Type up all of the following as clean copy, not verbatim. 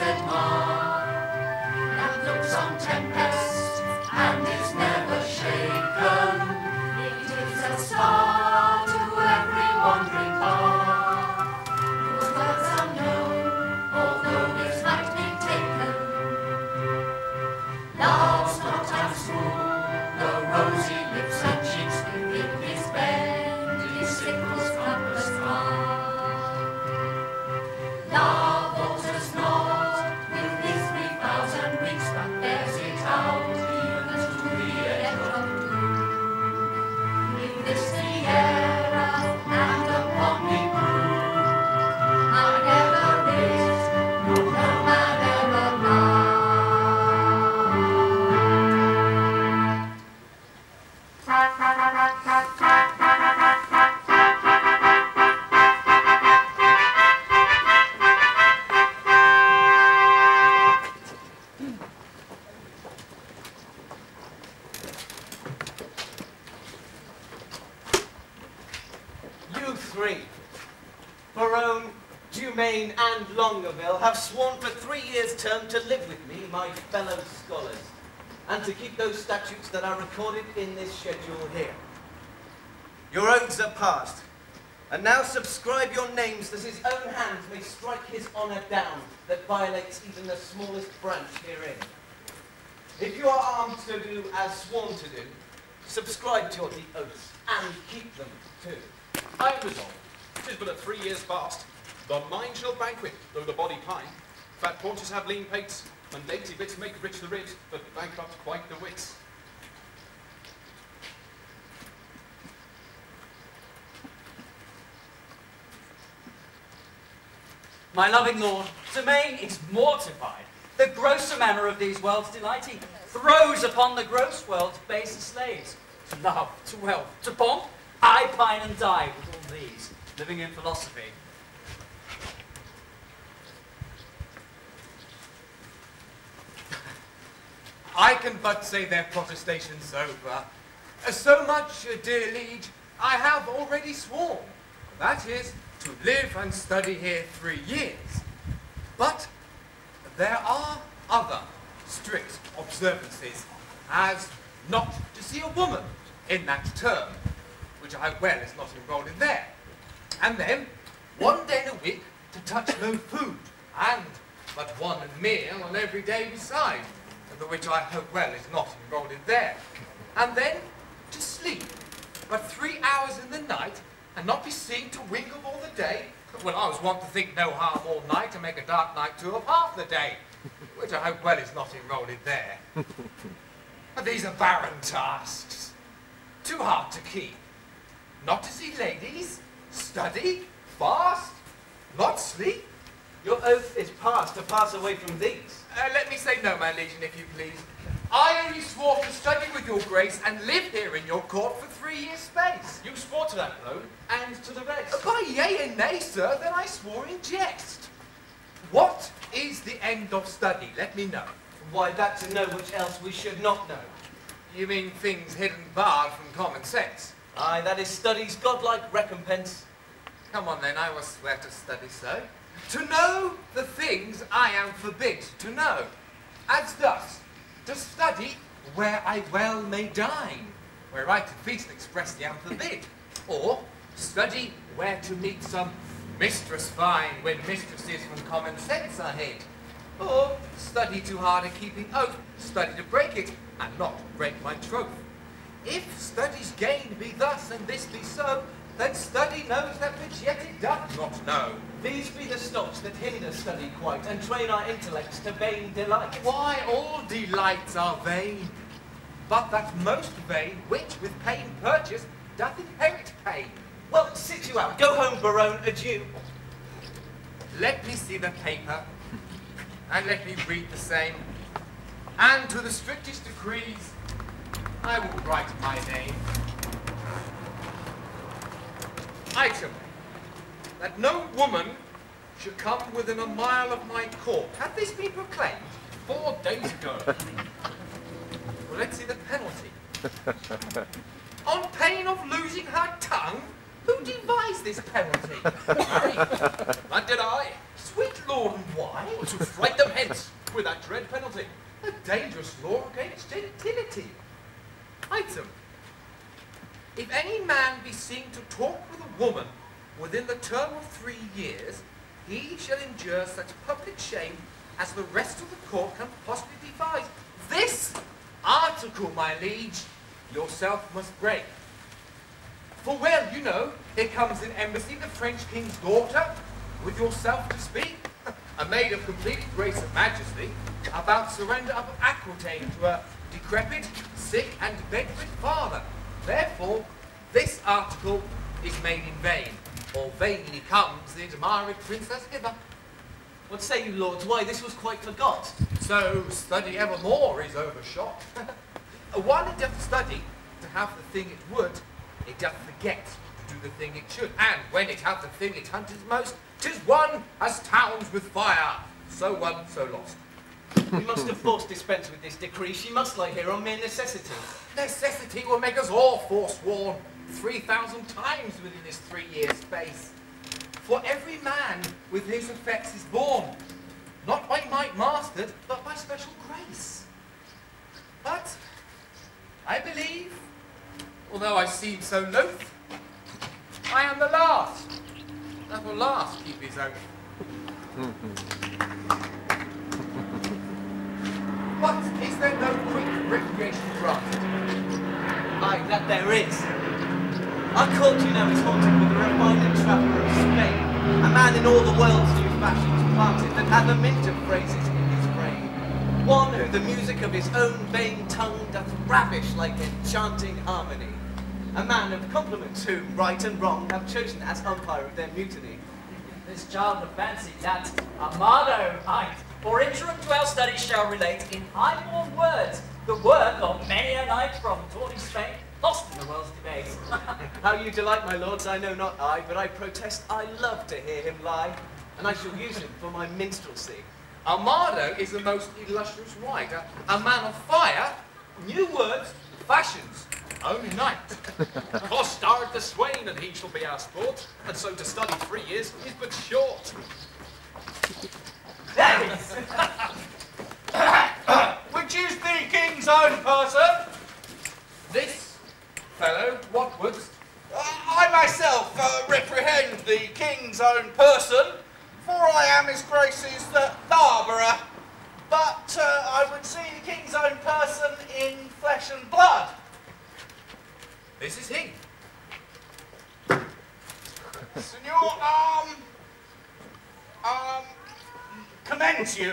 blessed mark that looks on tempest and is never shaken. It is a star to every wandering path, whose words unknown, although his might be taken. Love's not unsmooth, the rosy lips and cheeks within his bend, his sickle's compass far. Love alters not with his 3,000 weeks, but bears it out even to the edge of doom. If this the era and upon me grew, I never is, nor no man ever loved. You three, Barone, Dumaine and Longueville, have sworn for 3 years' term to live with me, my fellow scholars, and to keep those statutes that are recorded in this schedule here. Your oaths are passed, and now subscribe your names that his own hand may strike his honour down that violates even the smallest branch herein. If you are armed to do as sworn to do, subscribe to the oaths, and keep them too. I am resolved. 'Tis but a 3 years fast. The mind shall banquet, though the body pine. Fat paunches have lean pates, and dainty bits make rich the writ, but bankrupt quite the wits. My loving lord, Dumaine is mortified. The grosser manner of these worlds delight he throws upon the gross world's baser slaves. To love, to wealth, to pomp, I pine and die with all these, living in philosophy. I can but say their protestations over. So much, dear liege, I have already sworn. That is, to live and study here 3 years. But there are other strict observances, as not to see a woman in that term, which I hope well is not enrolled in there. And then, 1 day a week to touch no food, and but 1 meal on every day beside, the which I hope well is not enrolled in there. And then to sleep, but 3 hours in the night, and not be seen to wink of all the day, when I was wont to think no harm all night, and make a dark night too of half the day, which I hope well is not enrolled in there. But these are barren tasks, too hard to keep. Not to see ladies, study, fast, not sleep. Your oath is passed to pass away from these. Let me say no, my liege, if you please. I only swore to study with your grace and live here in your court for 3 years' space. You swore to that, though, and to the rest. By yea and nay, sir, then I swore in jest. What is the end of study? Let me know. Why, that to know which else we should not know. You mean things hidden barred from common sense? Aye, that is study's godlike recompense. Come on then, I will swear to study so. To know the things I am forbid to know. As thus, to study where I well may dine, where I to feast expressly am forbid. Or study where to meet some mistress fine, when mistresses from common sense are hid. Or study too hard in keeping oath, study to break it, and not break my troth. If study's gain be thus, and this be so, then study knows that which yet it doth not know. These be the stops that hinder study quite, and train our intellects to vain delight. Why, all delights are vain, but that most vain, which with pain purchase, doth inherit pain. Well, sit you out. Go home, Barone. Adieu. Let me see the paper, and let me read the same, and to the strictest decrees, I will write my name. Item, that no woman should come within a mile of my court. Had this been proclaimed 4 days ago? Well, let's see the penalty. On pain of losing her tongue? Who devised this penalty? That did I. Sweet Lord, and why? To fright them hence, with that dread penalty. A dangerous law against gentility. Item. If any man be seen to talk with a woman within the term of 3 years, he shall endure such public shame as the rest of the court can possibly devise. This article, my liege, yourself must break. For well, you know, here comes in embassy the French king's daughter, with yourself to speak, a maid of complete grace and majesty, about surrender of Aquitaine to a decrepit, sick, and bedrid father. Therefore, this article is made in vain, or vainly comes the admired princess hither. What say you, lords? Why, this was quite forgot. So study evermore is overshot. While it doth study to have the thing it would, it doth forget to do the thing it should. And when it hath the thing it hunteth most, 'tis one as towns with fire, so won, so lost. We must of force dispense with this decree. She must lie here on mere necessity. Necessity will make us all forsworn 3,000 times within this 3 years' space. For every man with his effects is born, not by might mastered, but by special grace. But I believe, although I seem so loath, I am the last that will last keep his oath. But is there no quick recreation granted? Aye, that there is. Our court, you know, is haunted with a refined traveller of Spain, a man in all the world's new fashions planted, that hath a mint of phrases in his brain. One who the music of his own vain tongue doth ravish like enchanting harmony. A man of compliments who, right and wrong, have chosen as umpire of their mutiny. This child of fancy, that Amado hight, for interim to our studies shall relate in high-born words the work of many a knight from tawny Spain, lost in the world's debate. How you delight, my lords, I know not I, but I protest I love to hear him lie, and I shall use him for my minstrelsy. Armado is the most illustrious wight, a man of fire, new words, fashions, own knight. Costard the swain, and he shall be our sport, and so to study 3 years is but short. Which is the king's own person? This fellow, what wouldst? I myself reprehend the king's own person, for I am his grace's Barbara. But I would see the king's own person in flesh and blood. This is he. Signor, commend you.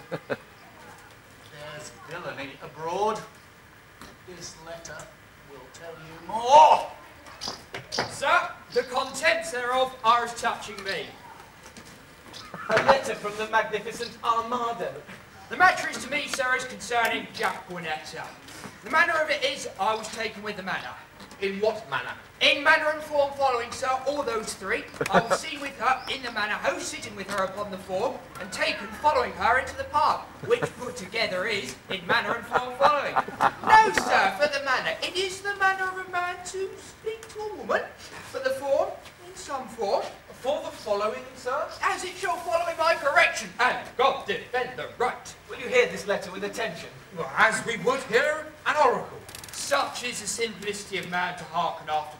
There's villainy abroad. This letter will tell you more. Sir, the contents thereof are as touching me. A letter from the magnificent Armado. The matter is to me, sir, is concerning Jack Guinetta. The manner of it is, I was taken with the manor. In what manner? In manner and form following, sir, all those three, I was seen with her in the manor house, sitting with her upon the form, and taken following her into the park, which put together is in manner and form following. No, sir, for the manner, it is the manner of a man to speak to a woman, for the form, in some form, For the following, sir? as it shall follow in my correction, and God defend the right. Will you hear this letter with attention? Well, as we would hear an oracle. Such is the simplicity of man to hearken after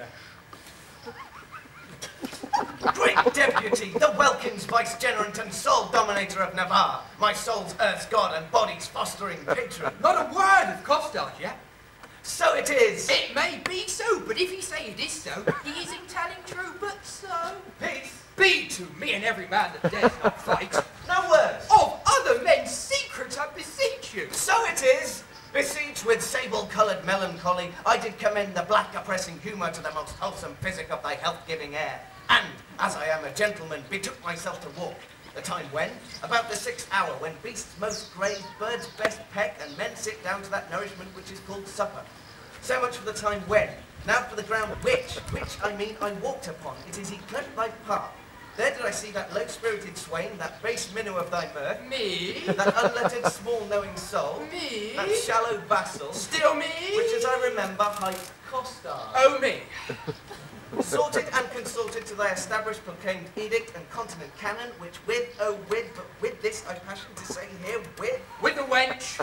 the flesh. Great deputy, the Welkins vicegerent and sole dominator of Navarre, my soul's earth's god and body's fostering patron. Not a word of Costard yet. So it is. It may be so, but if he say it is so, he is in telling true, but so. Peace. Be to me and every man that dares not fight. No words. Of other men's secrets I beseech you. So it is. Besieged with sable-coloured melancholy, I did commend the black oppressing humour to the most wholesome physic of thy health-giving air. And, as I am a gentleman, betook myself to walk. The time when, about the 6th hour, when beasts most crave, birds best peck, and men sit down to that nourishment which is called supper. So much for the time when. Now for the ground which I mean I walked upon. It is yclept thy path. There did I see that low-spirited swain, that base minnow of thy mirth, Me? that unlettered, small-knowing soul, Me? that shallow vassal, Still me? which, as I remember, hight Costard. Oh, me. Sorted and consulted to thy established proclaimed edict and continent canon, which with, oh with, but with this I passion to say here, With a wench.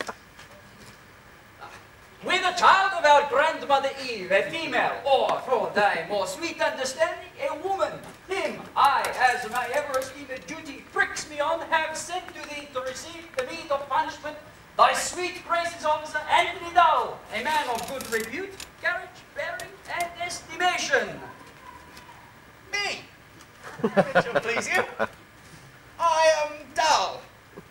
With a child of our grandmother Eve, a female, or for thy more sweet understanding, a woman. Him I, as my ever-esteemed duty pricks me on, have sent to thee to receive the meed of punishment, thy sweet grace's officer, Anthony Dull, a man of good repute, carriage, bearing, and estimation. Me? It shall please you. I am Dull.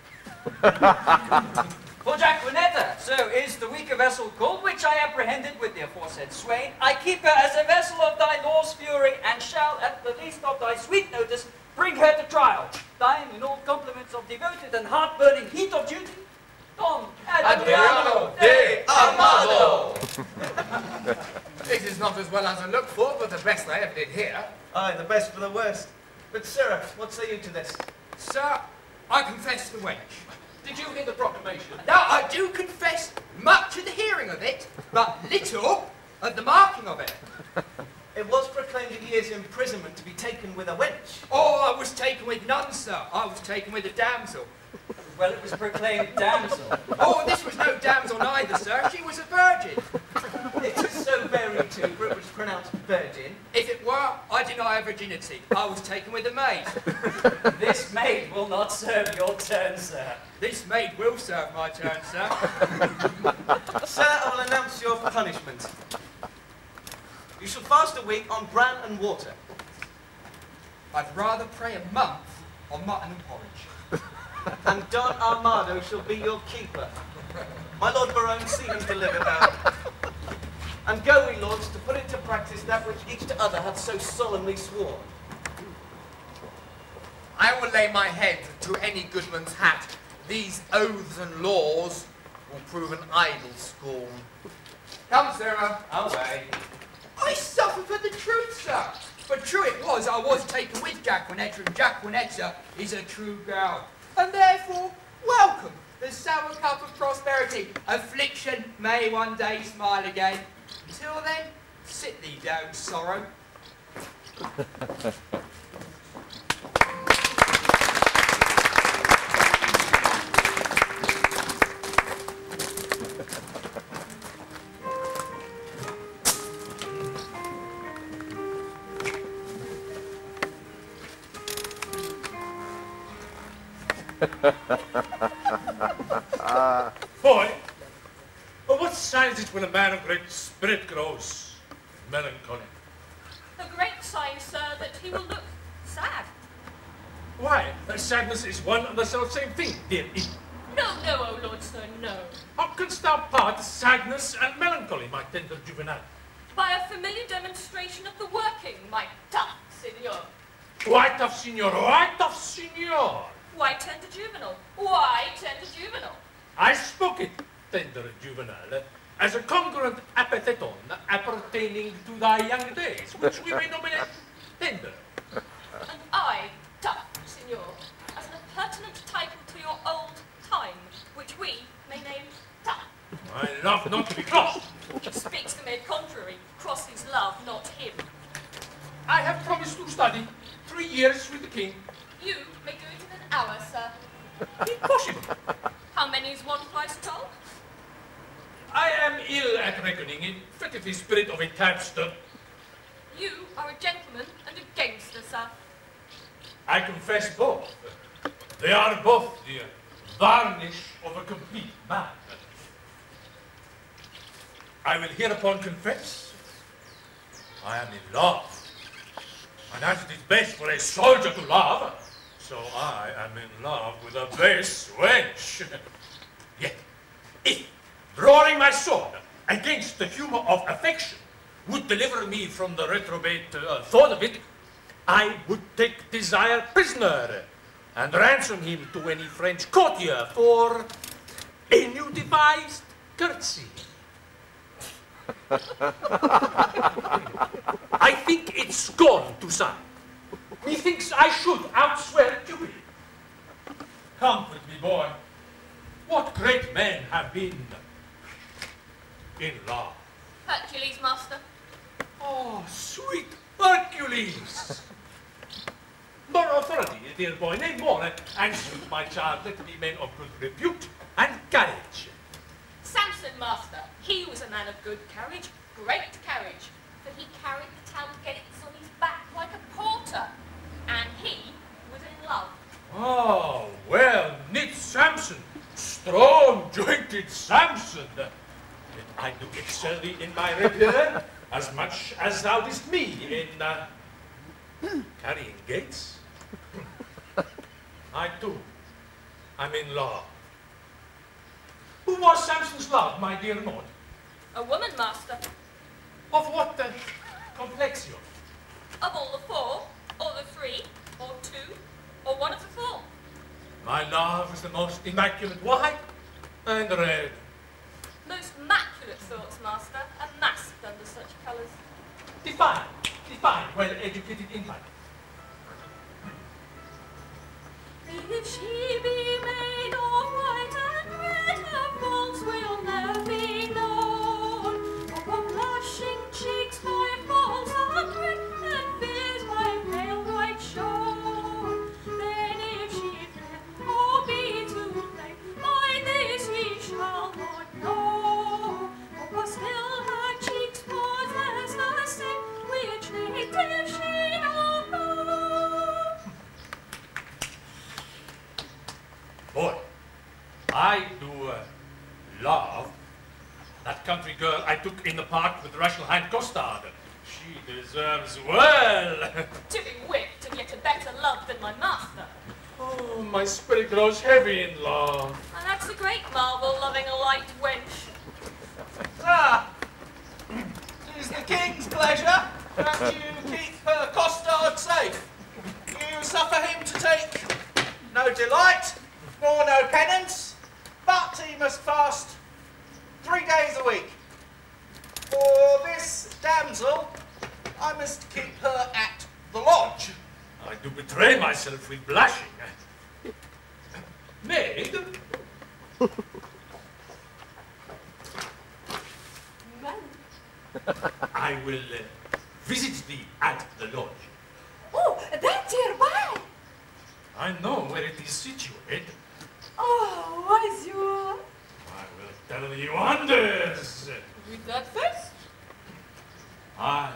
For Jacquinetta, so is the weaker vessel called, which I apprehended with the aforesaid swain. I keep her as a vessel of thy law's fury, and shall, at the least of thy sweet notice, bring her to trial. Thine in all compliments of devoted and heart-burning heat of duty, Don Adriano de Amado. This is not as well as I looked for, but the best I ever did here. Aye, the best for the worst. But sirrah, what say you to this? Sir, I confess the wench. Did you hear the proclamation? Now, I do confess much of the hearing of it, but little of the marking of it. It was proclaimed a year's imprisonment to be taken with a wench. Oh, I was taken with none, sir. I was taken with a damsel. Well, it was proclaimed damsel. Oh, this was no damsel neither, sir. She was a virgin. It is so very too, for it was pronounced virgin. If it were, I deny her virginity. I was taken with a maid. This maid will not serve your turn, sir. This maid will serve my turn, sir. Sir, I will announce your punishment. You shall fast a week on bran and water. I'd rather pray a month on mutton and porridge. And Don Armado shall be your keeper. My Lord Barone, see him delivered out. And go we, lords, to put into practice that which each to other hath so solemnly sworn. I will lay my head to any goodman's hat. These oaths and laws will prove an idle scorn. Come, Sarah, away. I suffer for the truth, sir. For true it was, I was taken with Jacquinetta, and Jacquinetta is a true girl. And therefore, welcome the sour cup of prosperity. Affliction may one day smile again. Till then, sit thee down, sorrow. Boy, well, what sign is it when a man of great spirit grows melancholy? The great sign, sir, that he will look sad. Why, sadness is one and the self-same thing, dear Eve. No, oh Lord, sir, no. How canst thou part sadness and melancholy, my tender juvenile? By a familiar demonstration of the working, my tough signor. Why tough, signor? Why tough, signor? Why tender juvenile? Why tender juvenile? I spoke it, tender juvenile, as a congruent apatheton appertaining to thy young days, which we may nominate tender. And I, tough signor, as an appurtenant title to your old time, which we may name tough. I love not to be crossed. Speaks the maid contrary, crosses love, not him. I have promised to study 3 years with the king. You may do it in an hour, sir. Impossible. How many is one price told? I am ill at reckoning, in fetid the spirit of a tapster. You are a gentleman and a gangster, sir. I confess both. They are both the varnish of a complete man. I will hereupon confess, I am in love. And as it is best for a soldier to love, so I am in love with a base wench. Yet, if drawing my sword against the humour of affection would deliver me from the reprobate thought of it, I would take Desire prisoner and ransom him to any French courtier for a new devised curtsy. I think it's scorn to sign. Methinks I should outswear Cupid. Comfort me, boy. What great men have been in love? Hercules, master. Oh, sweet Hercules! More authority, dear boy, nay more, and sweet my child, let me men of good repute and courage. Samson, master, he was a man of good carriage, great carriage, for he carried the town gates on his back like a porter, and he was in love. Oh, well knit Samson, strong jointed Samson. I do excel thee in my rapier as much as thou didst me in carrying gates. I too am in love. Who was Samson's love, my dear Maud? A woman, master. Of what complexion? Of all the four, or the three, or two, or one of the four. My love is the most immaculate white and red. Most immaculate thoughts, master, are masked under such colours. Define, well-educated infant. If she be made of white and red, her faults will never be known. For her blushing cheeks by faults are red, and fears by pale white shown. Then if she fair or be too plain, by this we shall not know. For still her cheeks possess the same, which native she doth know. Boy, I do love that country girl I took in the park with Rachel Hind Costard. She deserves well. To be whipped and yet a better love than my master. Oh, my spirit grows heavy in love. And that's a great marvel, loving a light wench. Ah, it is the king's pleasure that you keep Costard safe. You suffer him to take no delight, nor no penance, but he must fast 3 days a week. For this damsel, I must keep her at the lodge. I do betray myself with blushing. Maid, I will visit thee at the lodge. Oh, that's hereby. I know where it is situated. Oh, monsieur. I will tell you wonders. With that face? I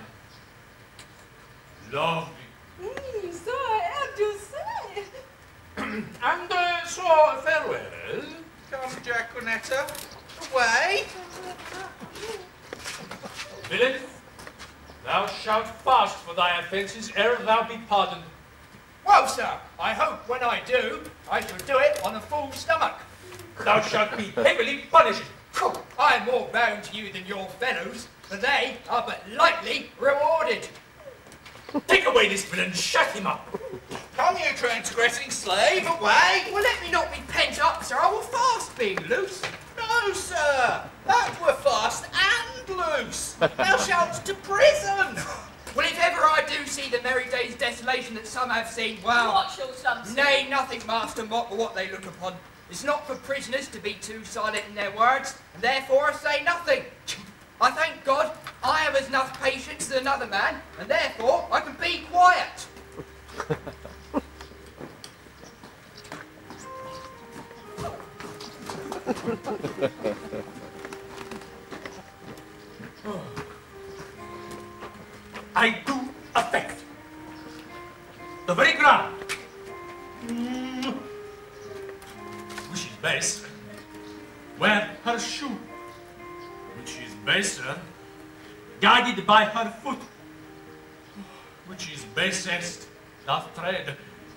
love thee. So I heard you say. And so farewell. Come, Jacquinetta, away. Villain, thou shalt fast for thy offences ere thou be pardoned. Well, sir, I hope when I do, I shall do it on a full stomach. Thou shalt be heavily punished. I am more bound to you than your fellows, for they are but lightly rewarded. Take away this villain, shut him up. Come, you transgressing slave, away. Well, let me not be pent up, sir. I will fast being loose. No, sir, that were fast and loose. Thou shalt to prison. Well, if ever I do see the merry day's desolation that some have seen, well, What shall some say? nay, nothing, master, mock for what they look upon. It's not for prisoners to be too silent in their words, and therefore I say nothing. I thank God I have as enough patience as another man, and therefore I can be quiet. I do affect the very ground which is base, where her shoe, which is baser, guided by her foot, which is basest, doth tread.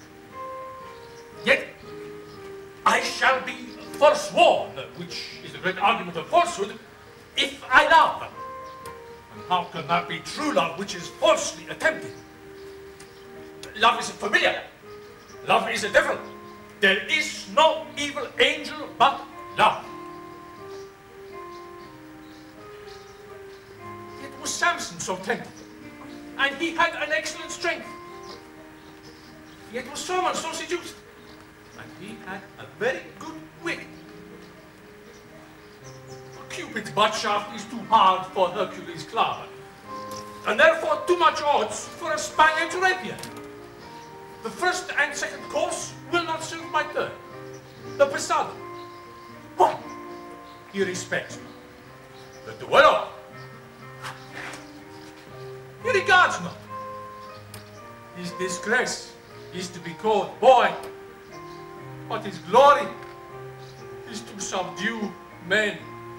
Yet I shall be forsworn, which is the great argument of falsehood, if I love. And how can that be true love which is falsely attempted? Love is familiar. Love is a devil. There is no evil angel but love. Yet was Samson so tempted, and he had an excellent strength. Yet was Solomon so seduced, and he had a very good wit. Cupid's butt shaft is too hard for Hercules' club. and therefore too much odds for a Spaniard rapier. The first and second course will not suit my turn. The pesado. What? He respects me. The duello. He regards not. His disgrace is to be called boy, but his glory is to subdue men.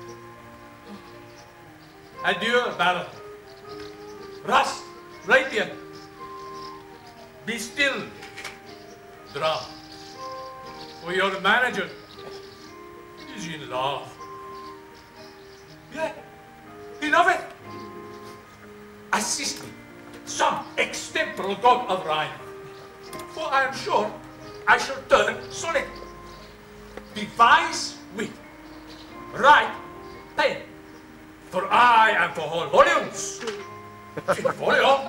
Adieu, Baron. Rust, rapier. Be still, drum. For your manager is in love. Yeah, enough it. Assist me, some extemporal god of rhyme, for I am sure I shall turn sonnet. Devise wit, write pen, for I am for whole volumes. In folio.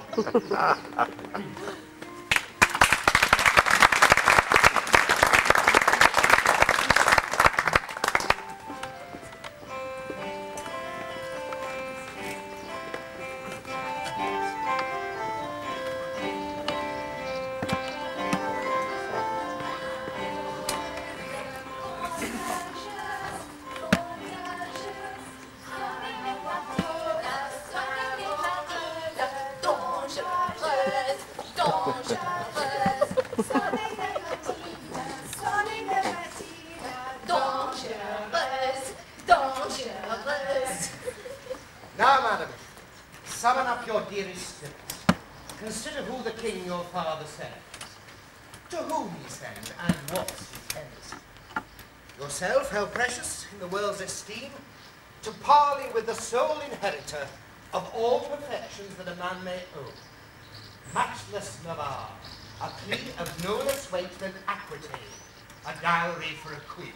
Now, madam, summon up your dearest spirits. Consider who the king your father sends, to whom he sends, and what's his hence. Yourself, held precious in the world's esteem, to parley with the sole inheritor of all perfections that a man may own. Matchless Navarre, a plea of no less weight than equity, a dowry for a queen.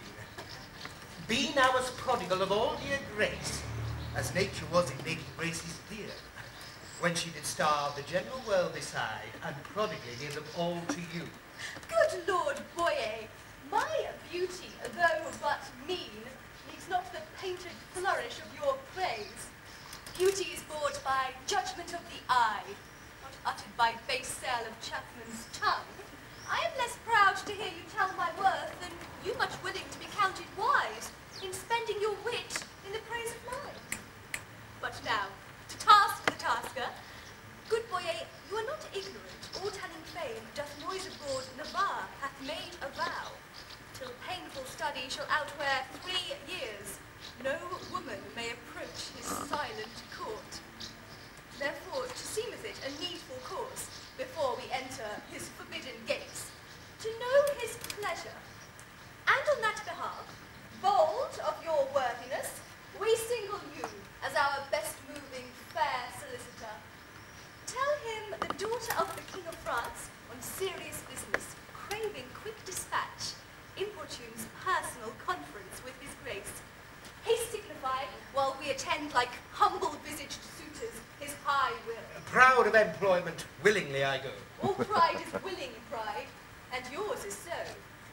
Be now as prodigal of all dear grace, as nature was in making graces dear, when she did starve the general world beside, and prodigally give them all to you. Good Lord Boyer, my beauty, though but mean, needs not the painted flourish of your praise. Beauty is bought by judgment of the eye, not uttered by base sale of chapman's tongue. I am less proud to hear you tell my worth than you much willing to be counted wise in spending your wit in the praise of mine. But now, to task the tasker. Good Boyer, you are not ignorant, all telling fame doth noise abroad Navarre hath made a vow, till painful study shall outwear 3 years, no woman may approach his silent court. Therefore, to seemeth it a needful course, before we enter his forbidden gates, to know his pleasure. And on that behalf, bold of your worthiness, we single you as our best moving fair solicitor. Tell him the daughter of the King of France, on serious business, craving quick dispatch, importunes personal conference with his grace. Haste signify, while we attend like humble-visaged suitors his high will. Proud of employment, willingly I go. All pride is willing pride, and yours is so.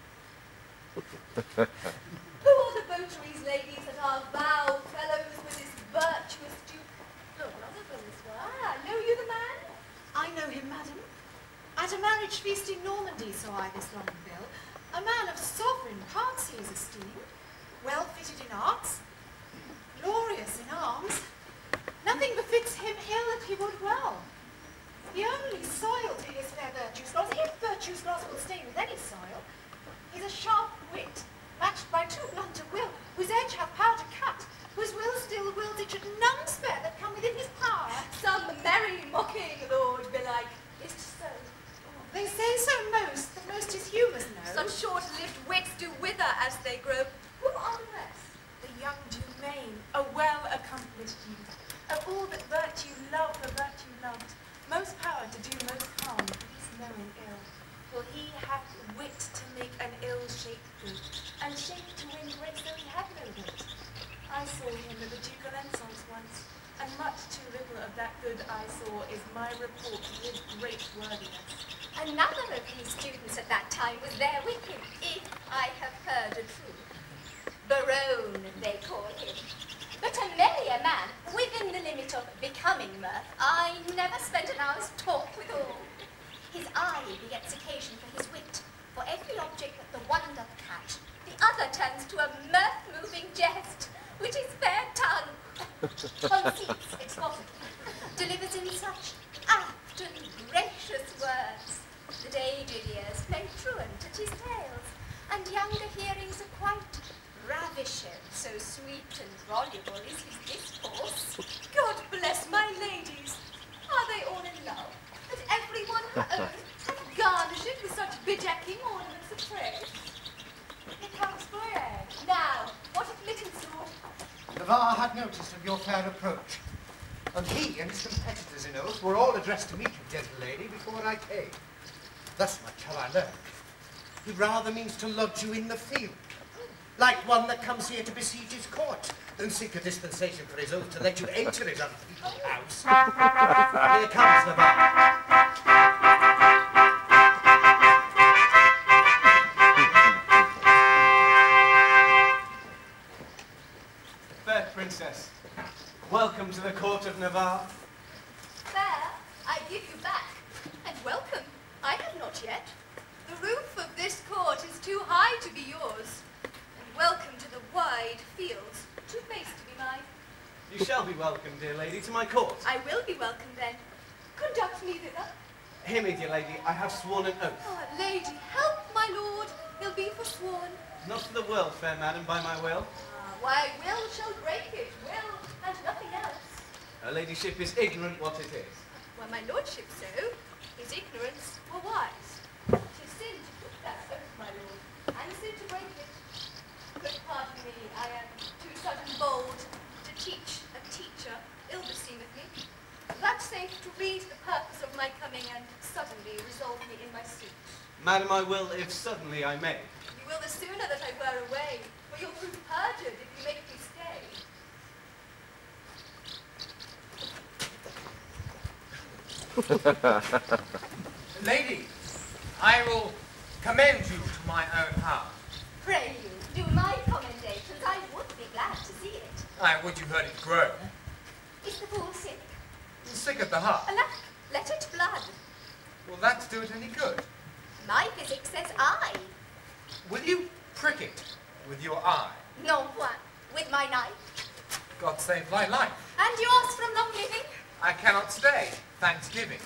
Who are the votaries, ladies, that are vow fellows with this virtuous duke? Oh, another from this one. Ah, know you the man? I know him, madam. At a marriage feast in Normandy saw I this long bill. A man of sovereign parts he is esteemed, well fitted in arts, glorious in arms. Nothing befits him ill that he would well. The only soil to his fair virtue's gloss, if virtue's gloss will stay with any soil, is a sharp wit, matched by too blunt a will, whose edge hath power to cut, whose will still will ditch at none spare that come within his power. Some merry mocking, Lord, belike, is so. They say so most, that most his humours know. Some short-lived wits do wither as they grow. Who are the rest? The young Dumain, a well-accomplished youth, of all that virtue loved, the virtue loved, most power to do most harm, least knowing ill. For he hath wit to make an ill-shaped good, and shape to win grace though he had no wit. I saw him at the Duke of Alençon's once, and much too little of that good I saw is my report with great worthiness. Another of his students at that time was there with him, if I have heard a truth. Baron, they call him. But a merrier man, within the limit of becoming mirth, I never never spent an hour's talk with all. His eye begets occasion for his wit. For every object that the one doth catch, the other turns to a mirth-moving jest, which his fair tongue conceits expositive, delivers in such apt and gracious words, that aged ears play truant at his tales, and younger hearings are quite ravishing, so sweet and voluble is his discourse. God bless my ladies. Are they all in love? That every one her own hath garnished it with such bedecking ornaments of praise? Here comes Boyer. Now, what admittance, Lord? Navarre had notice of your fair approach, and he and his competitors in oath were all addressed to meet you, gentle lady, before I came. Thus much have I learned. He rather means to lodge you in the field, like one that comes here to besiege his court, than seek a dispensation for his oath to let you enter his unpeopled house. Here comes Navarre. Fair princess, welcome to the court of Navarre. Fair, I give you back. And welcome, I have not yet. The roof of this court is too high to be yours. And welcome to the wide fields, too base to be mine. You shall be welcome, dear lady, to my court. I will be welcome then. Conduct me thither. Hear me, dear lady, I have sworn an oath. Oh, lady, help my lord. He'll be forsworn. Not for the world, fair madam, by my will. Why, will shall break it, will, and nothing else. Her ladyship is ignorant what it is. Were my lordship so, his ignorance were wise. 'Tis sin to put that oath, my lord, and sin to break it. But pardon me, I am too sudden bold to teach a teacher, ill beseemeth me. Vouchsafe to read the purpose of my coming, and suddenly resolve me in my suit. Madam, I will, if suddenly I may. You will the sooner that I were away, for you'll prove perjured if you make me stay. Lady, I will commend you to my own house. Pray you, do my commendations. I would be glad to see it. I would you heard it groan. Is the fool sick? Sick at the heart. Alack, let it blood. Will that do it any good? My physic says I. Will you prick it with your eye? Non point, with my knife. God save thy life. And yours from long living. I cannot stay. Thanksgiving.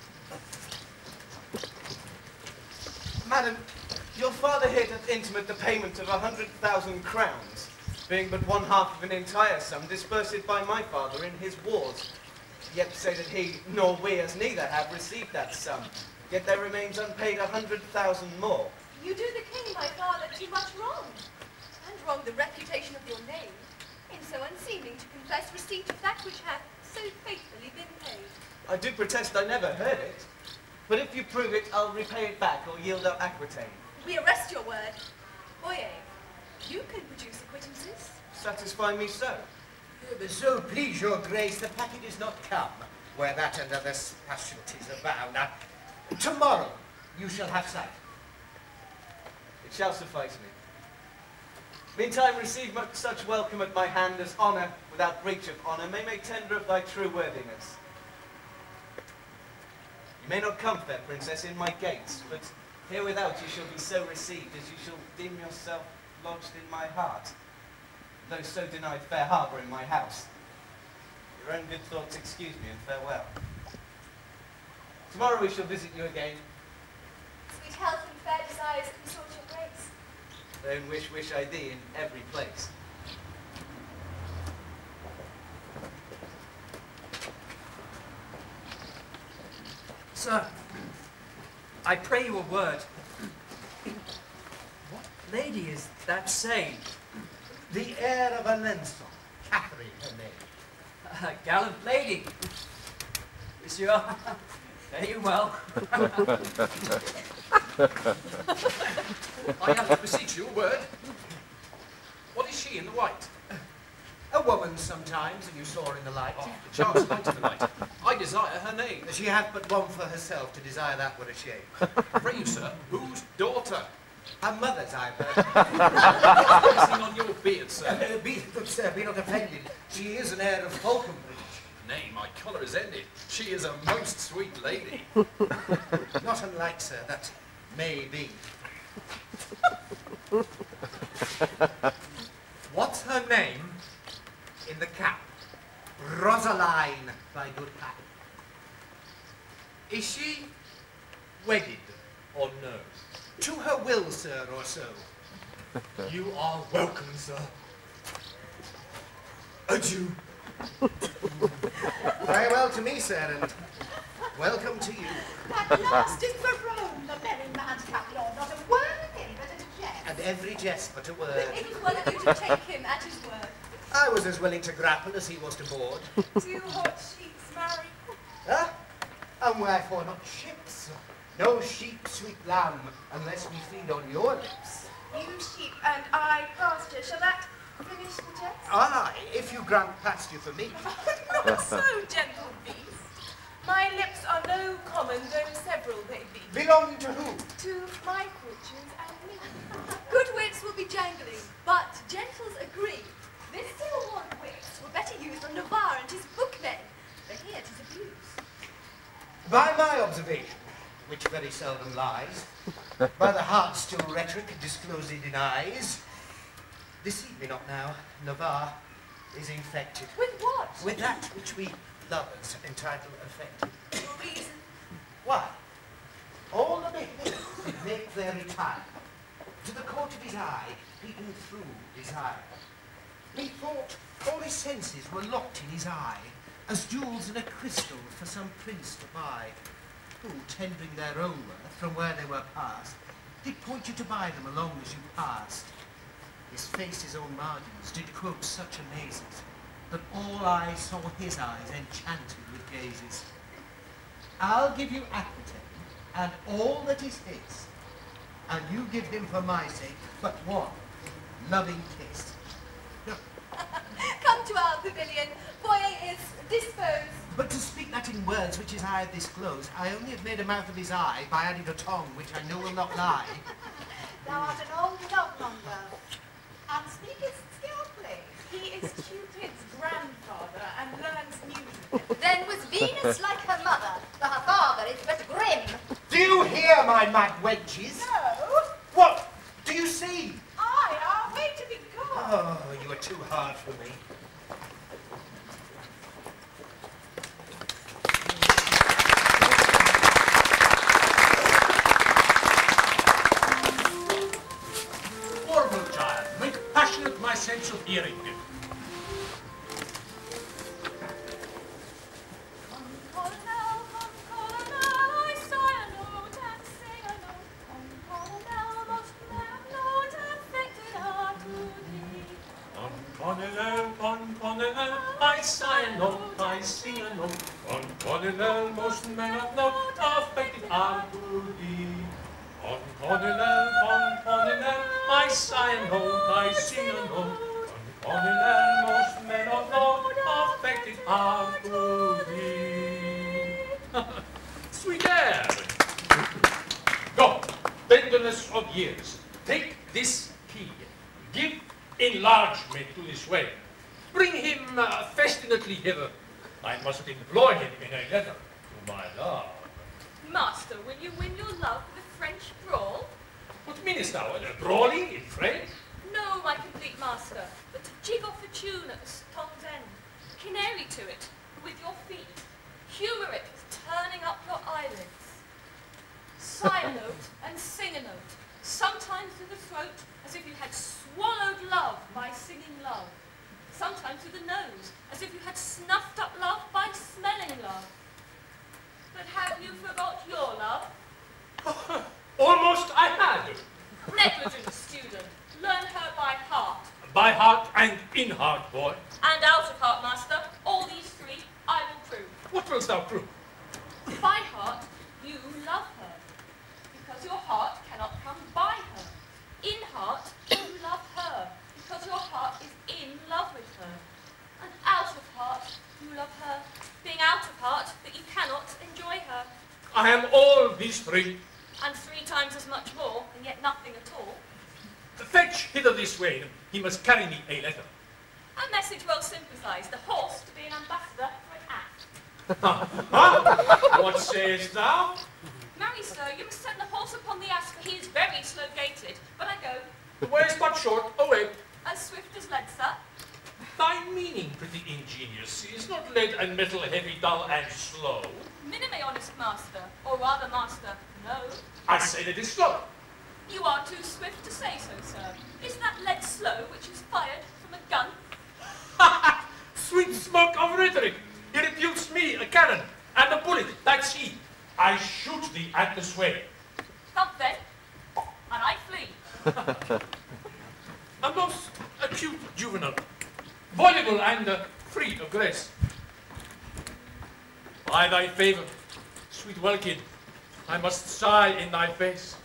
Madam, your father here doth intimate the payment of 100,000 crowns, being but one half of an entire sum disbursed by my father in his wars. Yet say that he, nor we as neither have received that sum, yet there remains unpaid 100,000 more. You do the king, my father, too much wrong, and wrong the reputation of your name, in so unseeming to confess receipt of that which hath so faithfully been paid. I do protest I never heard it, but if you prove it, I'll repay it back or yield up Aquitaine. We arrest your word. Boyer, you can produce acquittances. Satisfy me so. So please your grace, the packet is not come, where that and other specialties abound. Now, tomorrow you shall have sight. It shall suffice me. Meantime, receive much such welcome at my hand as honour, without breach of honour, may make tender of thy true worthiness. You may not come, fair princess, in my gates, but here without you shall be so received as you shall deem yourself lodged in my heart, though so denied fair harbour in my house. Your own good thoughts excuse me, and farewell. Tomorrow we shall visit you again. Sweet health and fair desires consort your grace. Thy own wish I thee in every place. Sir, I pray you a word. What lady is that saying? The heir of Alençon, Catherine, her name. A gallant lady. Monsieur, fare you well. I have to beseech you a word. What is she in the white? A woman sometimes, and you saw her in the light. Oh, the chance light of the night. I desire her name. She hath but one for herself, to desire that were a shame. Pray you, sir, whose daughter? Her mother's, I've heard. Placing on your beard, sir. Good sir, be not offended. She is an heir of Falconbridge. Nay, my colour is ended. She is a most sweet lady. Not unlike, sir, that may be. What's her name in the cap? Rosaline, by good hap. Is she wedded or no? To her will, sir, or so. You are welcome, sir. Adieu. Farewell to me, sir, and welcome to you. At last is for Rome, the merry man's cap, Lord, not a word again, but a jest. And every jest but a word. It was well of you to take him at his word. I was as willing to grapple as he was to board. Two hot sheets marry. Huh? And wherefore not ships? No sheep, sweet lamb, unless we feed on your lips. You sheep and I pasture. Shall that finish the jest? Aye, if you grant pasture for me. Not so, gentle beast. My lips are no common, though several they be. Belonging to who? To my creatures and me. Good wits will be jangling, but gentles agree. This still want wits were better used on Navarre and his bookmen, but here 'tis abused. By my observation, which very seldom lies, by the heart still rhetoric disclosed denies, deceive me not now, Navarre is infected. With what? With that which we lovers entitle affected. Your reason? Why? All the behaviours did make their retire to the court of his eye, peeping through desire. Methought all his senses were locked in his eye, as jewels in a crystal for some prince to buy, who, tendering their own worth from where they were passed, did point you to buy them along as you passed. His face's own margins did quote such amazes, that all eyes saw his eyes enchanted with gazes. I'll give you Aquitaine, and all that is his, and you give him for my sake but one loving kiss. Come to our pavilion. Boyer is disposed. But to speak that in words which his eye hath disclosed, I only have made a mouth of his eye by adding a tongue which I know will not lie. Thou art an old love-monger, and speakest skillfully. He is Cupid's grandfather and learns music. Then was Venus like her mother, for her father is but grim. Do you hear, my mad wenches? No, What? Do you see? I are way to be gone. Oh, you are too hard for me. Horrible child, make passionate my sense of hearing. I sigh a note, I sing a note. On Colonel, most men of note, affected are to thee. On Colonel, I sigh a note, I sing a note. On Colonel, most men of note, affected are to thee. Sweet air! Go, tenderness of years, take this key, give enlargement to this way. Bring him festinately hither. I must employ him in a letter to my love. Master, will you win your love with a French brawl? What meanest thou? Brawling in French? No, my complete master, but to jig off a tune at the tongue's end. Canary to it, with your feet. Humour it with turning up your eyelids. Sigh a note and sing a note, sometimes through the throat, as if you had swallowed love by singing love. Sometimes through the nose, as if you had snuffed up love by smelling love. But have you forgot your love? Almost I had. Negligent student, learn her by heart. By heart and in heart, boy. And out of heart, master, all these three I will prove. What wilt thou prove? By heart, you love her, because your heart cannot come by her. In heart, you love her, because your heart is in love with her. And out of heart, you love her, being out of heart that you cannot enjoy her. I am all these three. And 3 times as much more, and yet nothing at all. Fetch hither this way, he must carry me a letter. A message well sympathized, the horse to be an ambassador for a ass. What sayest thou? Marry, sir, you must send the horse upon the ass, for he is very slow-gated. But I go, The way is but short. Away. as swift as lead, sir. Thy meaning, pretty ingenious, is not lead and metal heavy, dull, and slow. Minime, honest master, or rather, master, no. I say that is slow. You are too swift to say so, sir. Is that lead slow which is fired from a gun? Sweet smoke of rhetoric. He reputes me, a cannon, and a bullet, that's he. I shoot thee at the sway. Thump then, and I flee. A most acute juvenile, voluble and free of grace. By thy favour, sweet Welkin, I must sigh in thy face.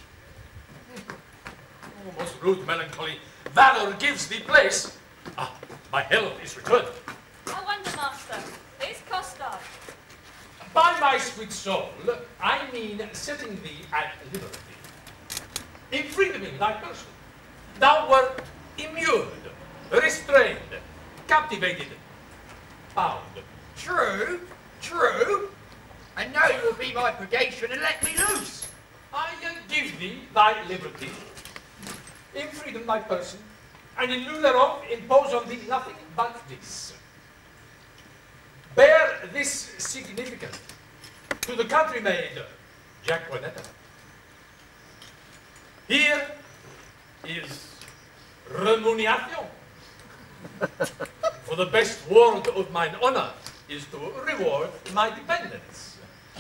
Oh, most rude melancholy, valour gives thee place. Ah, my health is returned. I wonder, master, here's Costard. By my sweet soul, I mean setting thee at liberty. In freedom in thy person, thou wert immured, restrained, captivated, bound. True, true. And now you will be my purgation and let me loose. I give thee thy liberty. In freedom thy person, and in lieu thereof impose on thee nothing but this. Bear this significant to the country maid, Jacquinetta. Here is remuneration. For the best word of mine honor is to reward my dependents.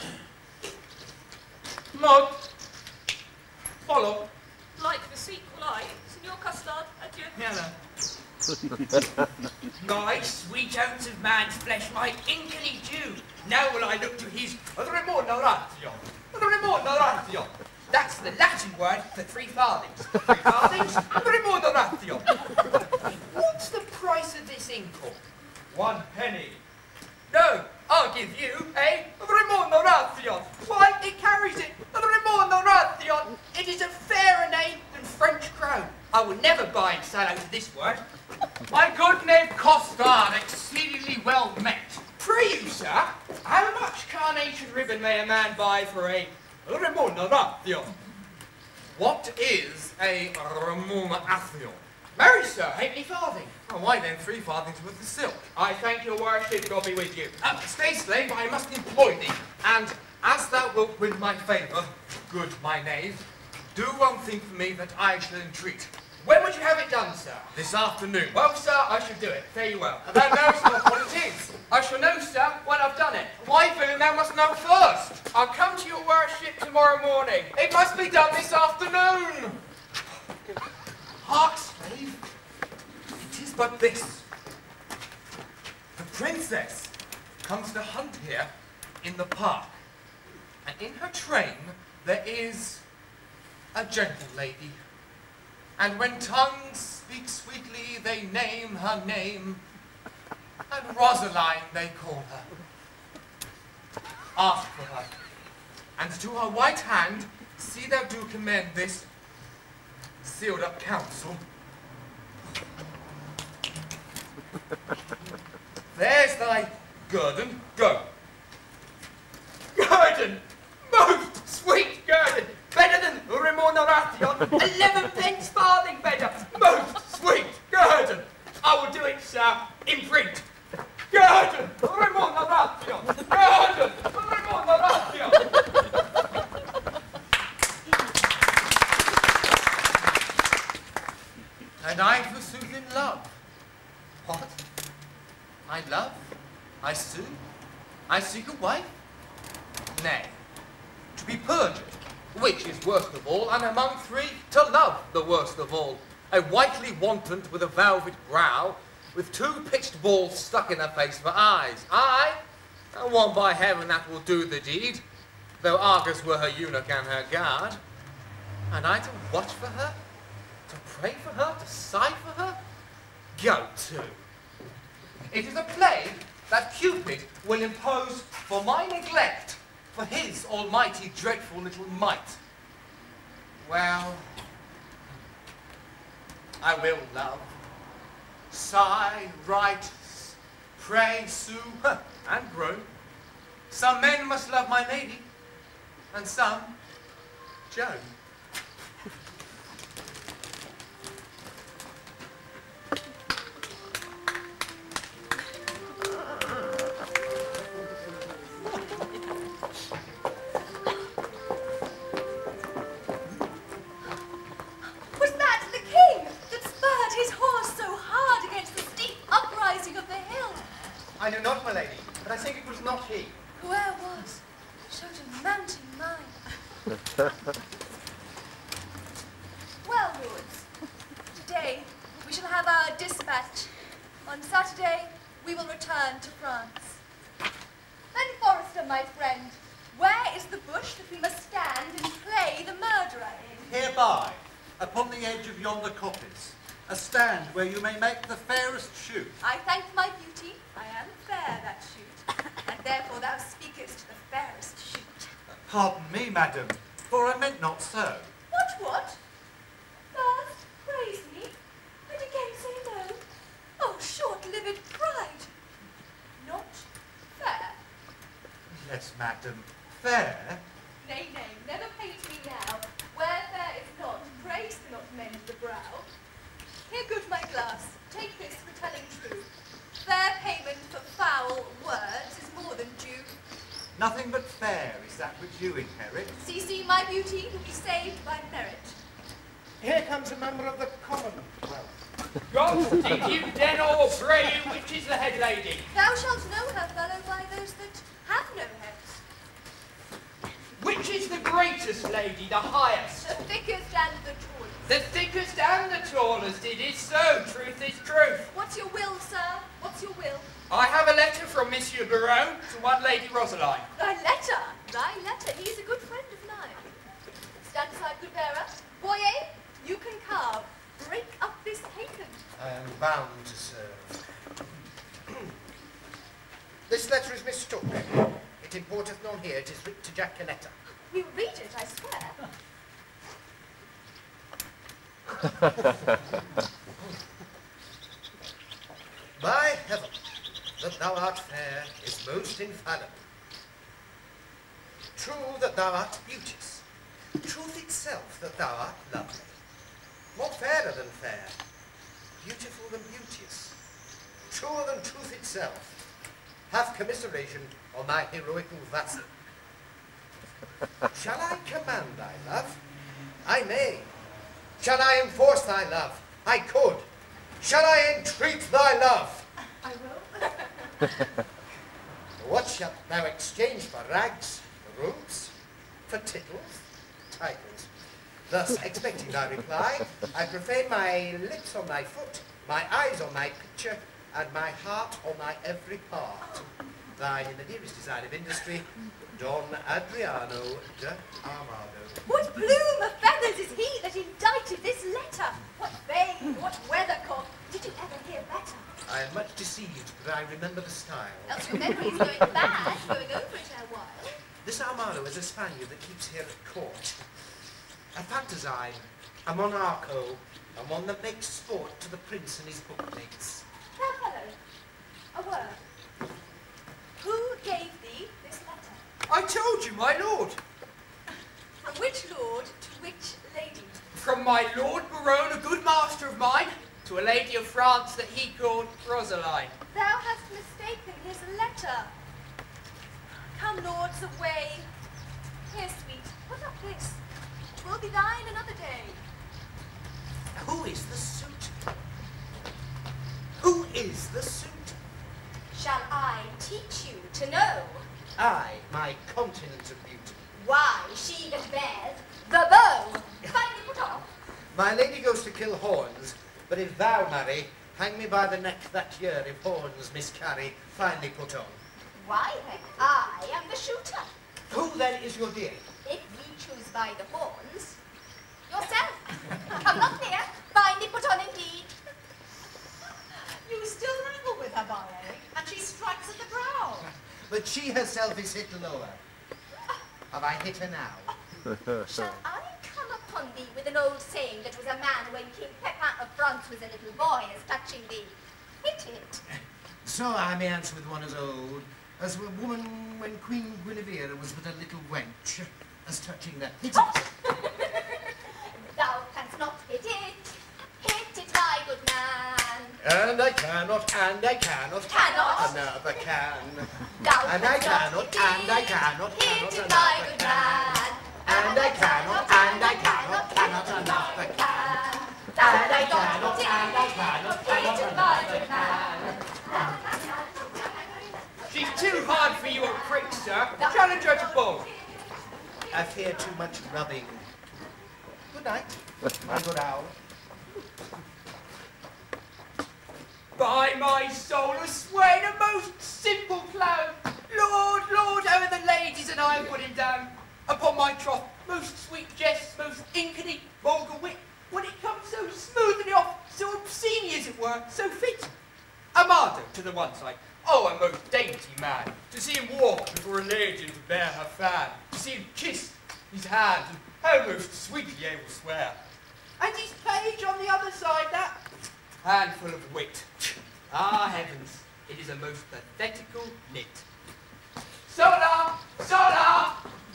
Maud, follow. Like the sequel, I, Signor Costard, adieu. Hello. My sweet ounce of man's flesh, my inkily Jew. Now will I look to his remuneration. Remuneration. That's the Latin word for 3 farthings. 3 farthings, remuneration. What's the price of this inkle? 1 penny. No, I'll give you a remuneration. Why, it carries it. Remuneration. It is a fairer name than French crown. I will never buy and sell out of this word. My good knave Costard, exceedingly well met. Pray you, sir, how much carnation ribbon may a man buy for a remuneration? What is a remuneration? Marry, sir, halfpenny farthing. Oh, why then 3 farthings worth of silk? I thank your worship, God be with you. Stay, slave, I must employ thee, and as thou wilt win my favour, good my knave, do one thing for me that I shall entreat. When would you have it done, sir? This afternoon. Well, sir, I shall do it. Fare you well. Thou knowest not what it is. I shall know, sir, when I've done it. Why, villain, thou must know first. I'll come to your worship tomorrow morning. It must be done this afternoon. Hark, slave. It is but this. The princess comes to hunt here in the park, and in her train there is a gentle lady. And when tongues speak sweetly, they name her name, and Rosaline they call her. Ask for her, and to her white hand see thou do commend this sealed up counsel. There's thy guerdon, go. Guerdon! Most sweet guerdon! Better than remuneration! 11 pence farthing better! Most sweet guerdon! I will do it, sir, in print. Guerdon! Remuneration! Guerdon! Remuneration! And I forsooth in love. What? I love? I sue? I seek a wife? Nay, to be perjured, which is worst of all, and among 3, to love the worst of all. A whitely wanton with a velvet brow, with 2 pitched balls stuck in her face for eyes. Aye, and one by heaven that will do the deed, though Argus were her eunuch and her guard. And I to watch for her? To pray for her? To sigh for her? Go to. It is a plague that Cupid will impose for my neglect, for his almighty dreadful little might. Well, I will love, sigh, write, pray, sue, and groan. Some men must love my lady, and some Joan. Was that the king that spurred his horse so hard against the steep uprising of the hill? I know not, my lady, but I think it was not he. Whoe'er was, showed a mounting mind. Well, lords, today we shall have our dispatch. On Saturday we will return to France. Then, Forester, my friend, where is the bush that we must stand and play the murderer in? Hereby, upon the edge of yonder coppice, a stand where you may make the fairest shoot. I thank my beauty, I am fair that shoot, and therefore thou speakest the fairest shoot. Pardon me, madam, for I meant not so. What? First praise me, and again say no. Oh, short-lived pride! Not fair. Yes, madam, fair. Nay, never paint me now. Where fair is not, praise cannot mend the brow. Here, good my glass, take this for telling true. Fair payment for foul words is more than due. Nothing but fair is that which you inherit. See, my beauty will be saved by merit. Here comes a member of the Commonwealth. God, did you then all pray you which is the head lady? Thou shalt know her, fellow, by those that have no heads. Which is the greatest lady, the highest? The thickest and the tallest. The thickest and the tallest, it is so, truth is truth. What's your will, sir? What's your will? I have a letter from Monsieur Baron to one Lady Rosaline. Thy letter? He is a good friend of mine. Stand aside, good bearer. Boyer, you can carve. Break up this bacon. I am bound to serve. This letter is mistook. It importeth none here. It is writ to Jack Canetta. We read it, I swear. By heaven, that thou art fair is most infallible. True that thou art beauteous. Truth itself that thou art lovely. More fairer than fair. Beautiful than beauteous. Truer than truth itself. Have commiseration on thy heroical vassal. Shall I command thy love? I may. Shall I enforce thy love? I could. Shall I entreat thy love? I will. What shalt thou exchange for rags, for robes, for tittles, titles? Thus, expecting thy reply, I profane my lips on thy foot, my eyes on thy picture, and my heart on thy every part. Thine in the dearest design of industry, Don Adriano de Armado. What plume of feathers is he that indited this letter? What vein, what weathercock? Did you ever hear better? I am much deceived, but I remember the style. Else your memory is going bad, going over it a while. This Armado is a Spaniard that keeps here at court. A fantasine, a monarcho, and one that makes sport to the prince and his bookmates. Now, fellow, a word. Who gave thee this letter? I told you, my lord. From which lord to which lady? From my Lord Baron, a good master of mine, to a lady of France that he called Rosaline. Thou hast mistaken his letter. Come, lords, away. Here, sweet, put up this. 'Twill be thine another day. Who is the suit? Who is the suit? Shall I teach you to know? I, my continent of beauty. Why, she that bears the bow. Finally put off. My lady goes to kill horns, but if thou marry, hang me by the neck that year if horns miscarry, finally put on. Why then, I am the shooter. Who then is your dear? If ye choose by the horns, yourself. Come not near, finally put on indeed. You still wrangle with her, Boyer, and she strikes at the brow. But she herself is hit lower. Have I hit her now? Shall I come upon thee with an old saying that was a man when King Pepin of France was a little boy as touching thee? Hit it. So I may answer with one as old as a woman when Queen Guinevere was but a little wench, as touching the hit Thou canst not hit it, my good man. And I cannot, Cannot. another can. Thou And I canst cannot, not cannot, hit another my good can. man. And I cannot, another can. And I cannot hit my good man. She's too hard for you, old prick, sir. Challenge her to bowl. I fear too much rubbing. Good night, my good owl. By my soul, a swain, a most simple clown. Lord, Lord, how the ladies and I put him down. Upon my troth, most sweet jests, most inkedy, vulgar wit, when it comes so smoothly off, so obscenely as it were, so fit. Amado to the one side. Oh, a most dainty man. To see him walk before a lady and to bear her fan. To see him kiss his hand, and how most sweetly he will swear. And his page on the other side, that handful of wit. Ah, heavens, it is a most pathetical knit. Sola! Sola!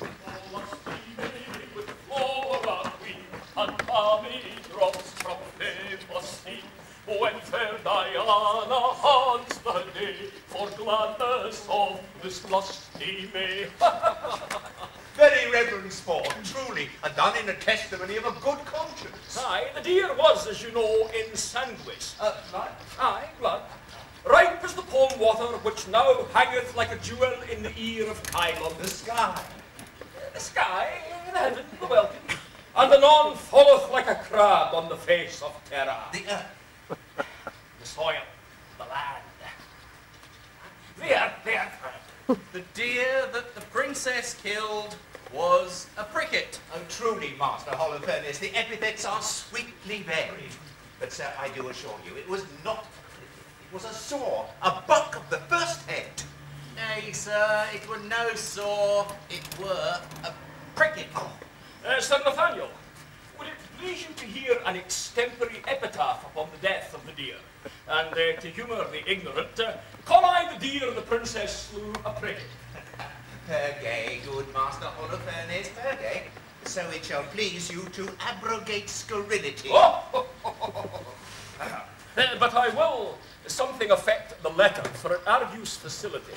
And army drops from famous sea, when fair Diana haunts the day for gladness of this lusty May. Very reverend sport, truly, and done in a testimony of a good conscience. Aye, the deer was, as you know, in Sandwich. Blood? Aye, blood. Ripe as the pond water, which now hangeth like a jewel in the ear of Kylon. The sky. The sky, the heaven, the welkin, and anon falleth like a crab on the face of terror. The earth. The soil, the land. The earth. The deer that the princess killed was a pricket. Oh, truly, Master Holofernes, the epithets are sweetly varied. But, sir, I do assure you, it was not. It was a saw, a buck of the first head. Nay, sir, it were no saw, it were a pricket. Oh. Sir Nathaniel, would it please you to hear an extempore epitaph upon the death of the deer? And to humour the ignorant, call I the deer the princess slew a pricket. Pergay, good Master Holofernes, pergay. So it shall please you to abrogate scurrility. But I will something affect the letter for an argues facility.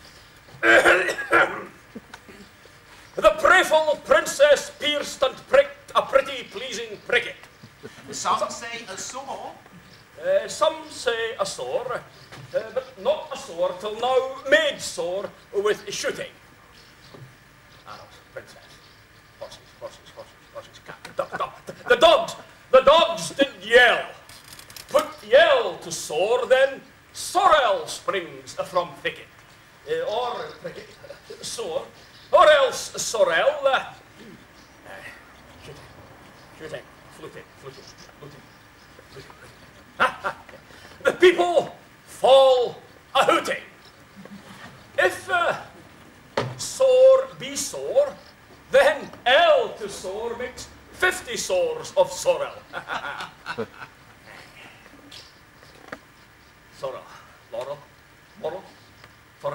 The prayful princess pierced and pricked a pretty pleasing pricket. Some say a saw. Some say a sore, but not a sore till now made sore with shooting. Princess. Horses, horses, horses, horses, cat, the dogs did yell. Put yell to sore, then sorrel springs from thicket. Or pricket, sore, or else sorrel, shooting, fluting. The people fall a-hooting. If sore be sore, then L to sore makes 50 sores of sorrel. Sorrel, laurel, moral, sorrel,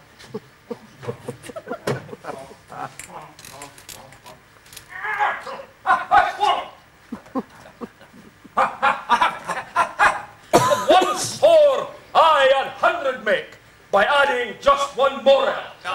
One sore I 100 make by adding just one morel.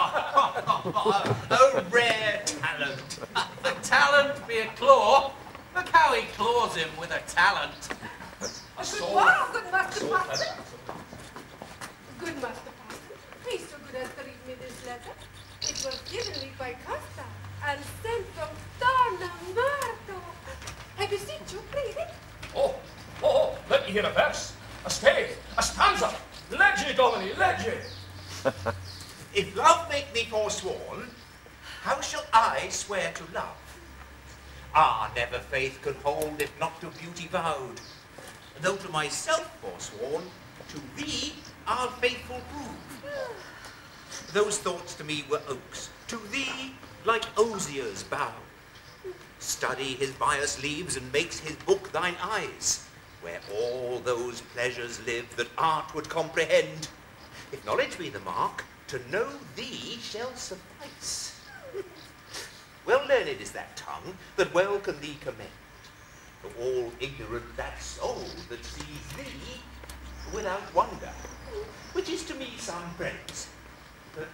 Oh, rare talent. The talent be a claw. Look how he claws him with a talent. Good morning, good Master Parson. Good Master Parson, be so good as to read me this letter. It was given me by Costa and sent from Donna Marto. I beseech you, read it. Let me hear a verse, a stave, a stanza. Legge, Domini, legge. If love make me forsworn, how shall I swear to love? Ah, never faith could hold if not to beauty vowed. Though to myself forsworn, to thee I'll faithful prove. Those thoughts to me were oaks, to thee like osiers bow. Study his bias leaves and makes his book thine eyes, where all those pleasures live that art would comprehend. If knowledge be the mark, to know thee shall suffice. Well learned is that tongue, that well can thee commend. For all ignorant that soul that sees thee without wonder, which is to me some praise. But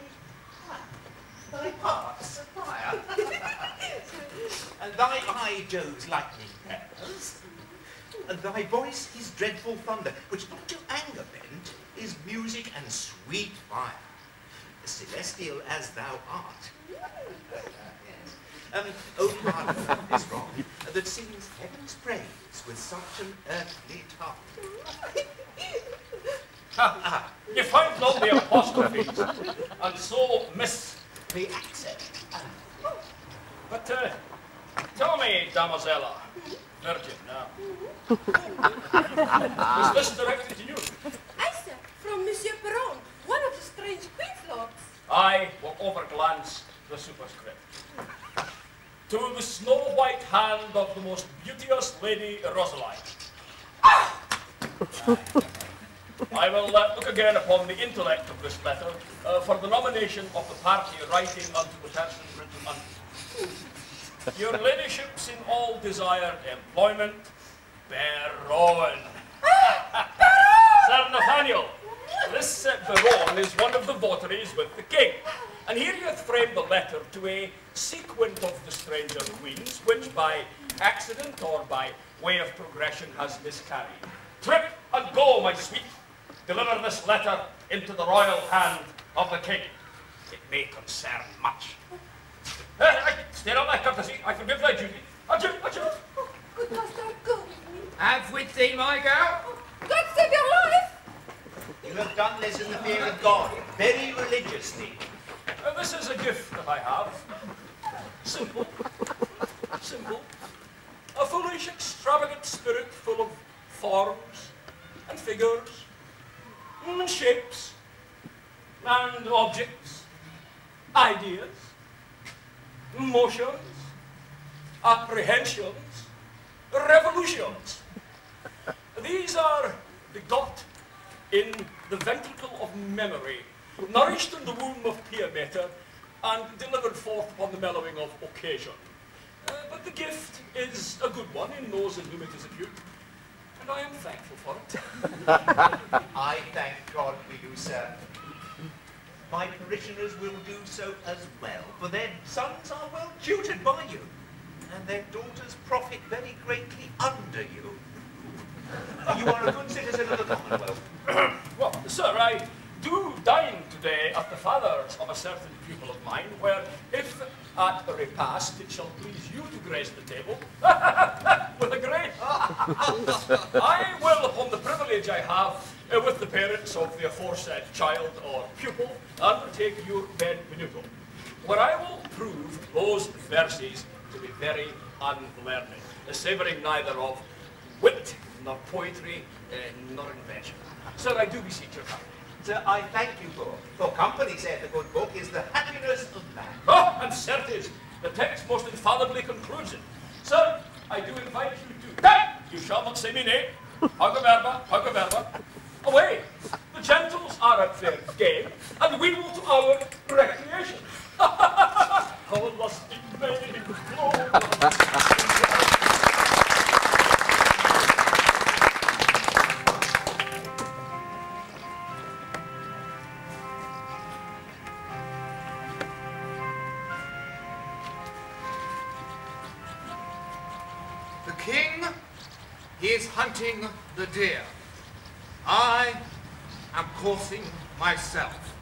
thy parts aspire, and thy eye Jove's lightning bears, and thy voice his dreadful thunder, which not to anger bent, is music and sweet fire, celestial as thou art. O pardon this wrong, that sings heaven's praise with such an earthly tongue. You find not the apostrophes, and so miss the accent. But tell me, damosella, virgin now, is this directed to you? Aye, sir, from Monsieur Perron, one of the strange Queen's lords. I will overglance the superscript. To the snow-white hand of the most beauteous Lady Rosaline. I will look again upon the intellect of this letter for the nomination of the party writing unto the person written unto. Your ladyship's in all desired employment, Baron. Sir Nathaniel, this Baron is one of the votaries with the king, and here he hath framed the letter to a sequent of the stranger queens, which by accident or by way of progression has miscarried. Trip and go, my sweet. Deliver this letter into the royal hand of the king. It may concern much. Stay on thy courtesy. I forgive thy duty. Adieu, adieu. Good master, go with me. Have with thee, my girl. God save your life. You have done this in the fear of God, very religiously. This is a gift that I have. Simple. Simple. A foolish, extravagant spirit full of forms and figures and shapes and objects, ideas, motions, apprehensions, revolutions. These are begot in the ventricle of memory, nourished in the womb of pure matter, and delivered forth upon the mellowing of occasion. But the gift is a good one in those in whom it is acute, and I am thankful for it. I thank God for you, sir. My parishioners will do so as well, for their sons are well tutored by you, and their daughters profit very greatly under you. You are a good citizen of the Commonwealth. Well, sir, I do dine today at the father's of a certain pupil of mine, where if at a repast it shall please you to grace the table, with a grace, I will, upon the privilege I have with the parents of the aforesaid child or pupil, undertake your benvenuto, where I will prove those verses to be very unlearned, savouring neither of wit, nor poetry, nor invention. Sir, I do beseech your company. Sir, I thank you for company, saith the good book, is the happiness of man. Oh, and certes, the text most infallibly concludes it. Sir, I do invite you to... You shall not say me nay. Pauca verba. Away! The gentles are at their game, and we will to our recreation. Our lusty maid, The king, he is hunting the deer. I am coursing myself.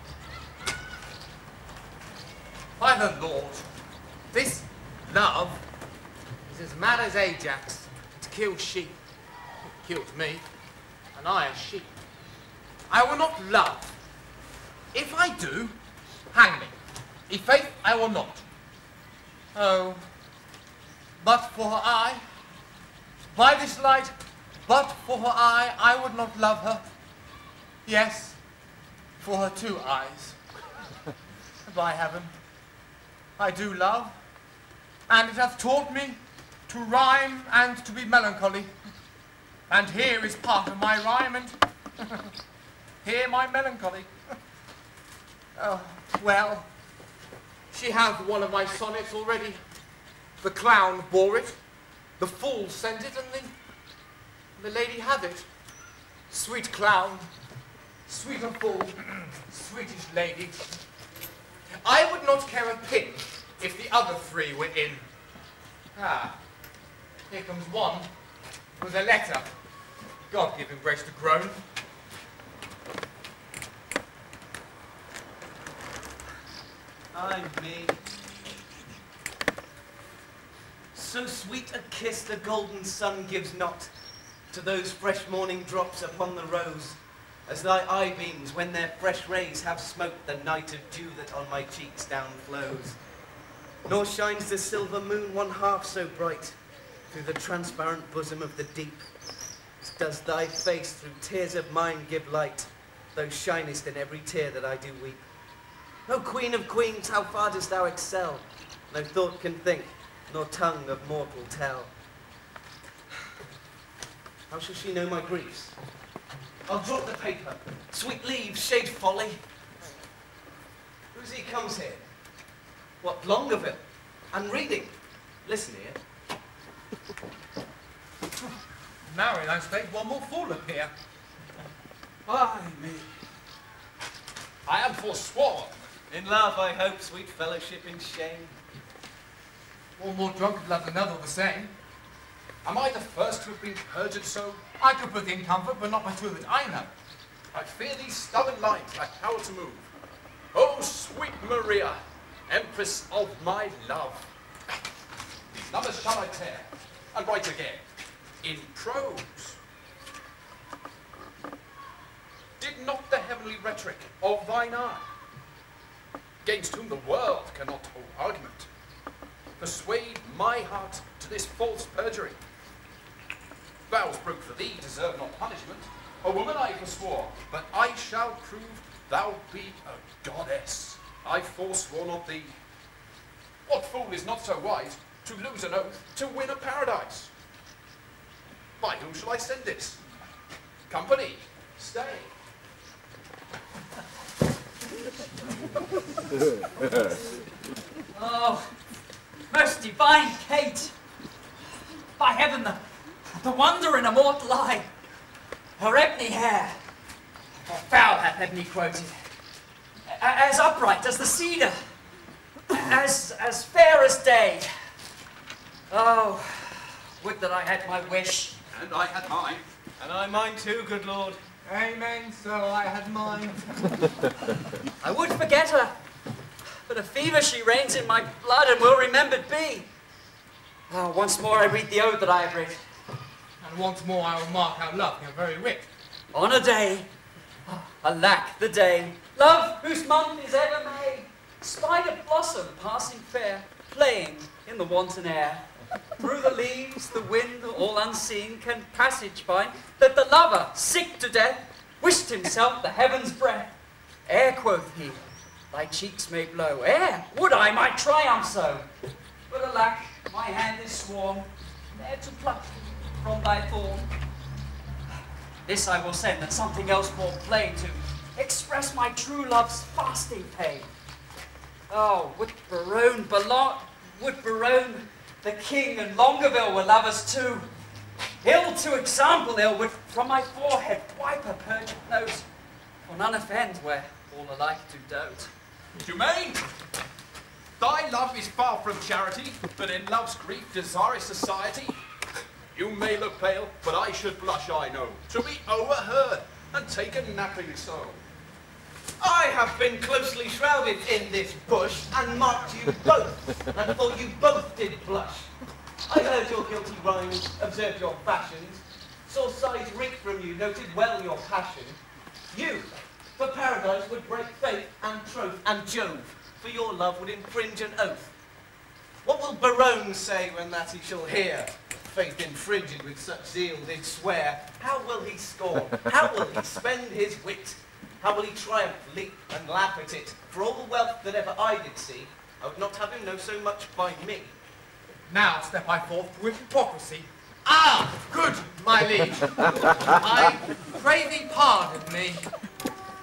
By the Lord, this love is as mad as Ajax to kill sheep. It killed me, and I a sheep. I will not love. If I do, hang me. In faith, I will not. Oh, but for her eye, by this light, but for her eye, I would not love her. Yes, for her 2 eyes. By heaven, I do love, and it hath taught me to rhyme and to be melancholy. And here is part of my rhyme, and hear my melancholy. Oh, well, she hath one of my sonnets already. The clown bore it, the fool sent it, and the lady hath it. Sweet clown, sweeter fool, sweetish lady. I would not care a pin if the other three were in. Ah, here comes one with a letter. God give him grace to groan. Ay me. So sweet a kiss the golden sun gives not to those fresh morning drops upon the rose, as thy eye beams when their fresh rays have smote the night of dew that on my cheeks down flows. Nor shines the silver moon one half so bright through the transparent bosom of the deep, as does thy face through tears of mine give light, though shinest in every tear that I do weep. O Queen of Queens, how far dost thou excel? No thought can think, nor tongue of mortal tell. How shall she know my griefs? I'll drop the paper. Sweet leaves, shade folly. Who's he comes here? What, Longueville? And reading. Listen here. Marry thy state, one more fool appear. Ay me. I am forsworn. In love, I hope, sweet fellowship in shame. One more drunk love than another the same. Am I the first to have been perjured so? I could put in comfort, but not by two that I know. I fear these stubborn lines lack power to move. Oh, sweet Maria, empress of my love. These numbers shall I tear, and write again, in prose. Did not the heavenly rhetoric of thine eye, against whom the world cannot hold argument, persuade my heart to this false perjury? Vows broke for thee deserve not punishment. A woman I forswore, but I shall prove thou be a goddess. I forswore not thee. What fool is not so wise to lose an oath to win a paradise? By whom shall I send this? Company, stay. Oh, most divine Kate! By heaven, the wonder in a mortal eye! Her ebony hair, foul hath ebony quoted, as upright as the cedar, as fair as day. Oh, would that I had my wish. And I had mine. And I mine too, good lord. Amen, so I had mine. I would forget her, but a fever she reigns in my blood and will remembered be. Oh, once more I read the ode that I have read. And once more I will mark our love in your very wit. On a day, alack the day, love whose month is ever May, spied a blossom passing fair, playing in the wanton air. Through the leaves, the wind, all unseen, can passage find, that the lover, sick to death, wished himself the heaven's breath. Ere, quoth he, thy cheeks may blow, ere would I my triumph so. But alack, my hand is sworn, ne'er to pluck from thy thorn. This I will send, and something else more plain to express my true love's fasting pain. Oh, would Barone, the king, and Longueville were lovers too. Ill to example ill would from my forehead wipe a perjured note, for none offend where all alike do dote. Dumaine, thy love is far from charity, but in love's grief desirous society. You may look pale, but I should blush, I know, to be overheard and taken napping so. I have been closely shrouded in this bush, and marked you both, and thought you both did blush. I heard your guilty rhymes, observed your fashions, saw sighs reek from you, noted well your passion. You, for paradise, would break faith and troth, and Jove, for your love, would infringe an oath. What will Barone say when that he shall hear? Faith infringed with such zeal did swear. How will he scorn? How will he spend his wit? How will he triumph, leap, and laugh at it? For all the wealth that ever I did see, I would not have him know so much by me. Now step I forth with hypocrisy. Ah, good, my liege. I pray thee pardon me.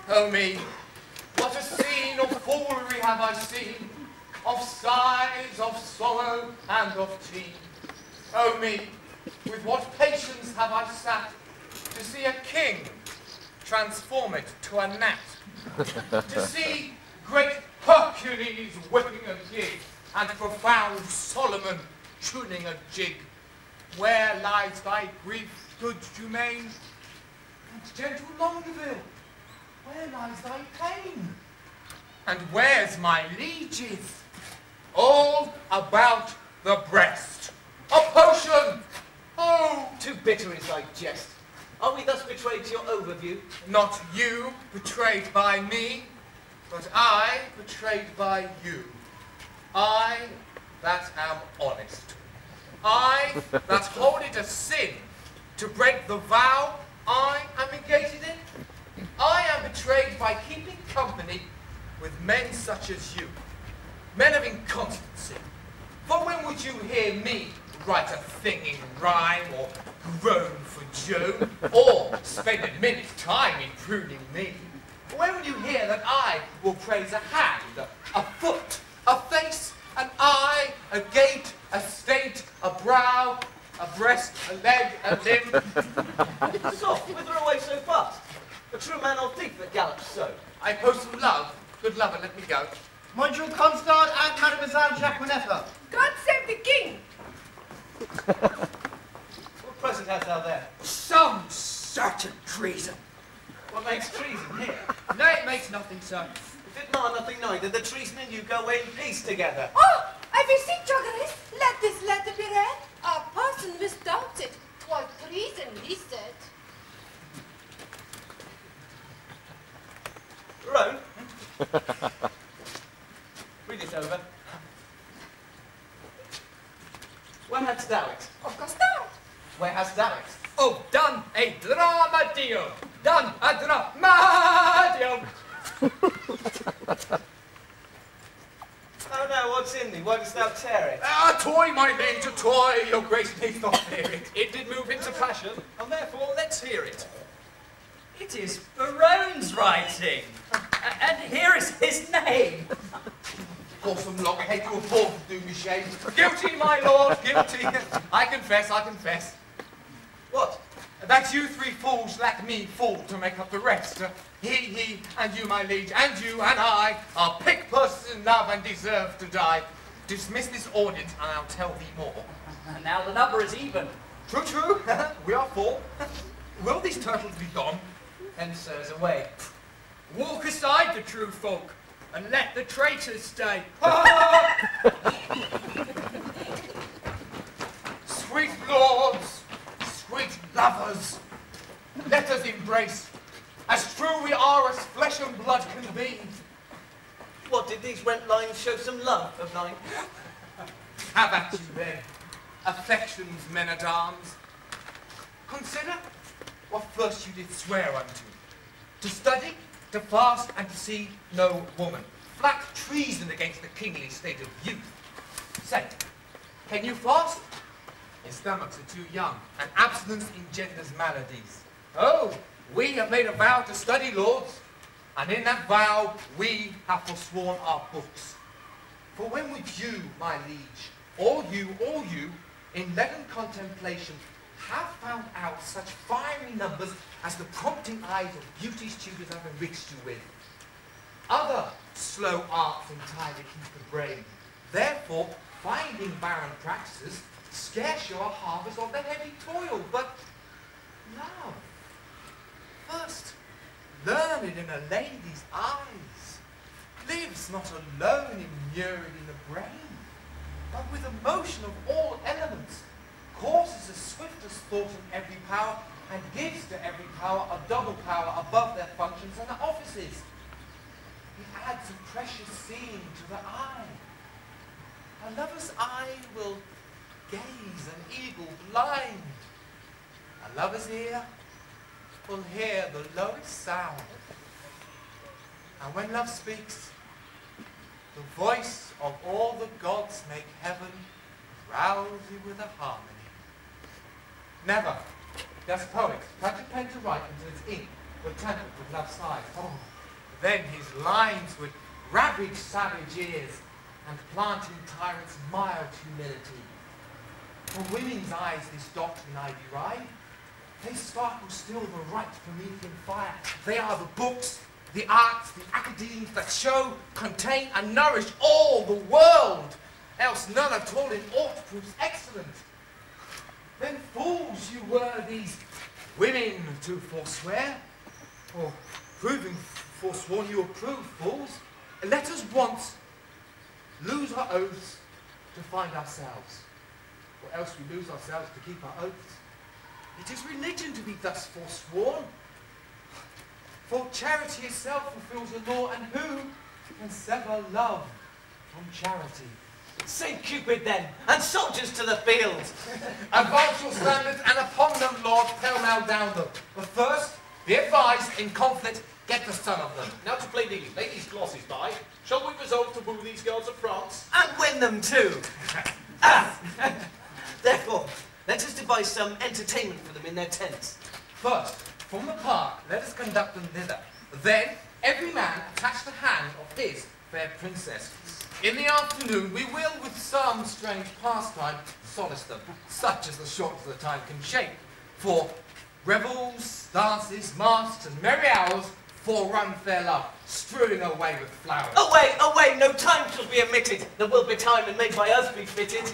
Oh me, what a scene of foolery have I seen, of sighs, of sorrow, and of teen. Oh me, with what patience have I sat to see a king transform it to a gnat, to see great Hercules whipping a gig, and profound Solomon tuning a jig. Where lies thy grief, good Jumaine? And gentle Longueville, where lies thy pain? And where's my lieges? All about the breast. A potion! Oh! Too bitter is thy jest. Are we thus betrayed to your overview? Not you betrayed by me, but I betrayed by you. I that am honest. I that hold it a sin to break the vow I am engaged in. I am betrayed by keeping company with men such as you, men of inconstancy. For when would you hear me write a thing in rhyme, or groan for Joe, or spend a minute's time in pruning me? When will you hear that I will praise a hand, a foot, a face, an eye, a gait, a state, a brow, a breast, a leg, a limb? Soft, whither away so fast? A true man or thief that gallops so? I post some love. Good lover, let me go. Monsieur Constant and Mademoiselle Jacquinetta. God save the king! What present hast thou there? Some certain treason. What makes treason here? No, it makes nothing, sir. If it mar nothing neither, the treason and you go away in peace together. Oh, I beseech your grace, let this letter be read. A person misdoubts it. 'Twas treason, he said. Roan? Read it over. Where hadst thou it? Of Costard. Where hast thou it? Oh, done a dramadio. Done a dramadium. Oh no, what's in thee? Why dost thou tear it? A toy, my liege, a toy. Your grace needs not fear it. It did move into passion, and therefore let's hear it. It is Barone's writing. And here is his name. Awesome loggerhead, you were born to do me shame. Guilty, my lord, guilty. I confess, I confess. What? That you three fools lack me fool to make up the rest. He, and you, my liege, and you and I are pick persons in love and deserve to die. Dismiss this audience and I'll tell thee more. And now the number is even. True, true. We are four. Will these turtles be gone? And sirs, away. Walk aside the true folk, and let the traitors stay. Sweet lords, sweet lovers, let us embrace, as true we are as flesh and blood can be. What, did these rent lines show some love of thine? Have at you then, affections, men-at-arms. Consider what first you did swear unto, to study, to fast, and to see no woman. Flat treason against the kingly state of youth. Say, can you fast? Your stomachs are too young, and abstinence engenders maladies. Oh, we have made a vow to study, lords, and in that vow we have forsworn our books. For when would you, my liege, all you, in leaden contemplation, have found out such fiery numbers as the prompting eyes of beauty's tutors have enriched you with? Other slow arts entirely keep the brain. Therefore, finding barren practices, scarce show a harvest of the heavy toil, but love. First, learned in a lady's eyes, lives not alone immured in the brain, but with a motion of all elements, courses as swift as thought in every power, and gives to every power a double power above their functions and their offices. It adds a precious seeing to the eye. A lover's eye will gaze an eagle blind. A lover's ear will hear the lowest sound. And when love speaks, the voice of all the gods make heaven drowsy with a harmony. Never does poet touch a pen to write until its ink will temper with love's sighs. Oh, Then his lines would ravage savage ears and planting tyrants mild humility. From women's eyes this doctrine I derive. They sparkle still the right Promethean fire. They are the books, the arts, the academies that show, contain, and nourish all the world. Else none at all in aught proves excellent. Then fools you were these women to forswear, or proving forsworn you approve, fools. Let us once lose our oaths to find ourselves, or else we lose ourselves to keep our oaths. It is religion to be thus forsworn, for charity itself fulfills the law, and who can sever love from charity? Say Cupid then, and soldiers to the field! Advance your standards, and upon them, Lord, pell-mell down them. But first, be advised, in conflict, get the son of them. Now to play these ladies' glosses by, shall we resolve to woo these girls of France? And win them too! Therefore, let us devise some entertainment for them in their tents. First, from the park, let us conduct them thither. Then, every man attach the hand of his fair princess. In the afternoon, we will, with some strange pastime, solace them, such as the shortness of the time can shape. For revels, dances, masks, and merry hours forerun fair love, strewing away with flowers. Away, away, no time shall be omitted. There will be time, and may by us be fitted.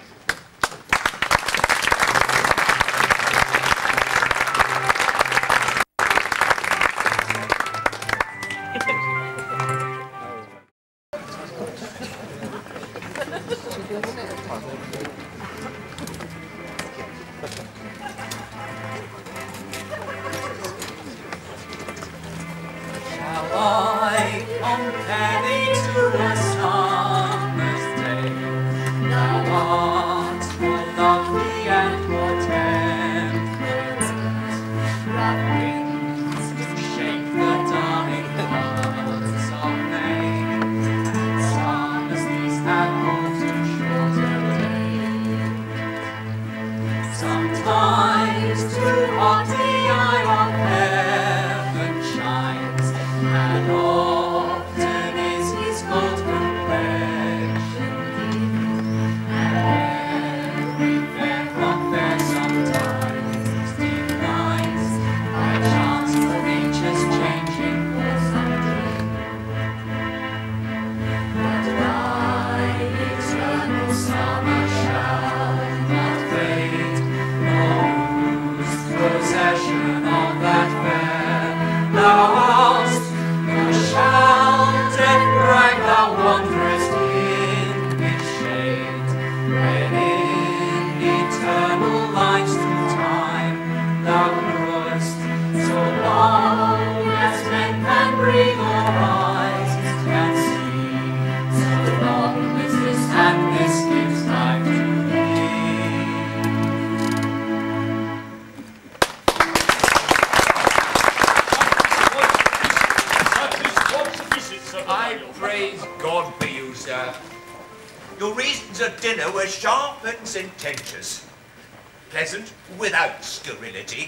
Sententious, pleasant without scurrility,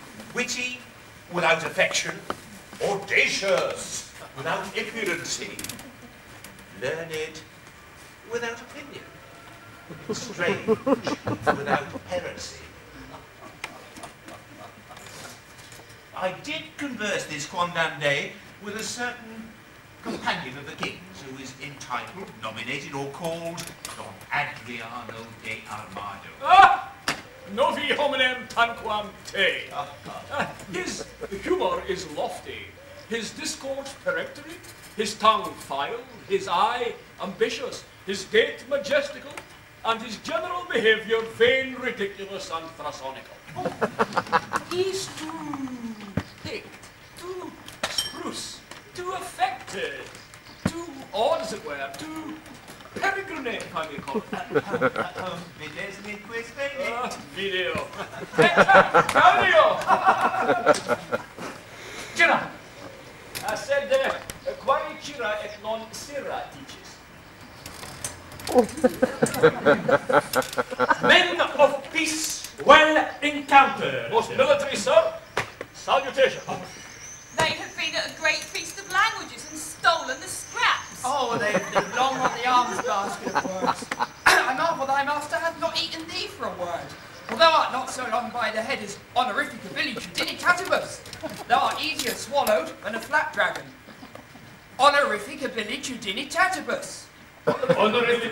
witty without affection, audacious without impudence, learned without opinion, strange without heresy. I did converse this quondam day with a certain companion of the king's who is entitled, nominated, or called Don Adriano de Armado. Ah! Novi hominem tanquam te. His humour is lofty, his discourse peremptory, his tongue file, his eye ambitious, his gait majestical, and his general behaviour vain, ridiculous, and thrasonical. He's too thick, too spruce, too affected, too odd, as it were, too peregrine, if I may call it. Video. Cira! I said, quae cira et non sira teaches. Men of peace, well encountered. Most military, sir. Salutation. They have been at a great feast of languages than the scraps. Oh, they long on the alms basket of words. I marvel thy master hath not eaten thee for a word. For thou art not so long by the head as honorific village Udinitatibus. Thou art easier swallowed than a flat dragon. Honorific village Udinitatibus. Honorific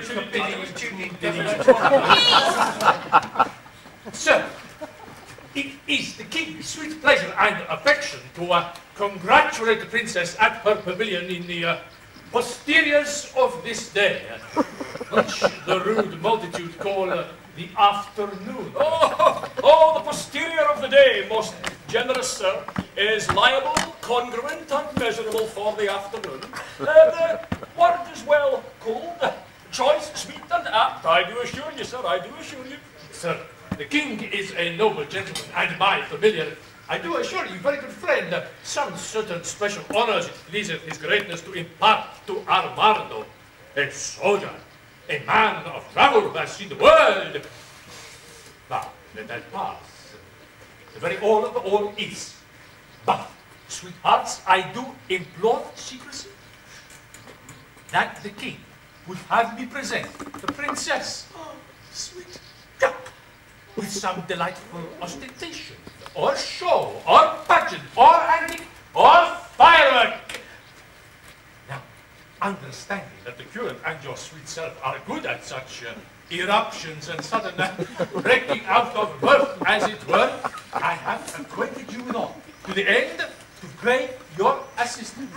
Sir, it is the king's sweet pleasure and affection to congratulate the princess at her pavilion in the posteriors of this day, which the rude multitude call the afternoon. Oh, the posterior of the day, most generous sir, is liable, congruent, and measurable for the afternoon. The word is well cold, choice, sweet, and apt. I do assure you, sir, I do assure you. Sir, the king is a noble gentleman and my familiar. I do assure you, very good friend, some certain special honors it pleaseth his greatness to impart to Armando, a soldier, a man of travel who has seen the world. Now, let that pass. The very all of the all is. But, sweethearts, I do implore secrecy, that the king would have me present the princess, sweet duck, with some delightful ostentation, or show, or pageant, or antique, or firework. Now, understanding that the curate and your sweet self are good at such eruptions and sudden breaking out of mirth, as it were, I have acquainted you with all, to the end to pray your assistance.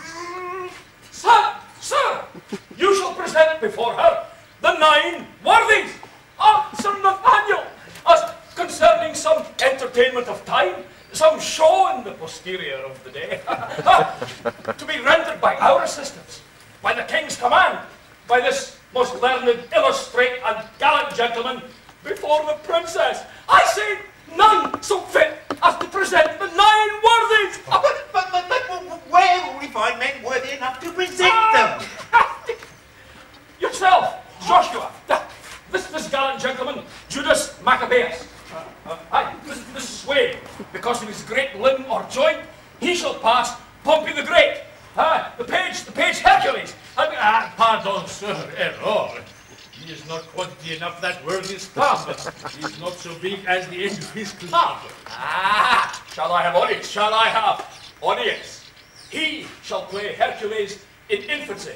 Sir, you shall present before her the 9 worthies of Sir Nathaniel, as concerning some entertainment of time, some show in the posterior of the day, to be rendered by our assistance, by the king's command, by this most learned, illustrate, and gallant gentleman before the princess. I say none so fit as to present the 9 worthies. But where will we find men worthy enough to present them? Yourself, Joshua, this gallant gentleman, Judas Maccabeus. This Swade, because of his great limb or joint, he shall pass Pompey the Great. The page Hercules. Pardon, sir, error. He is not quantity enough that worthy stump. He is not so big as the end of his club. Shall I have audience? Shall I have audience? He shall play Hercules in infancy.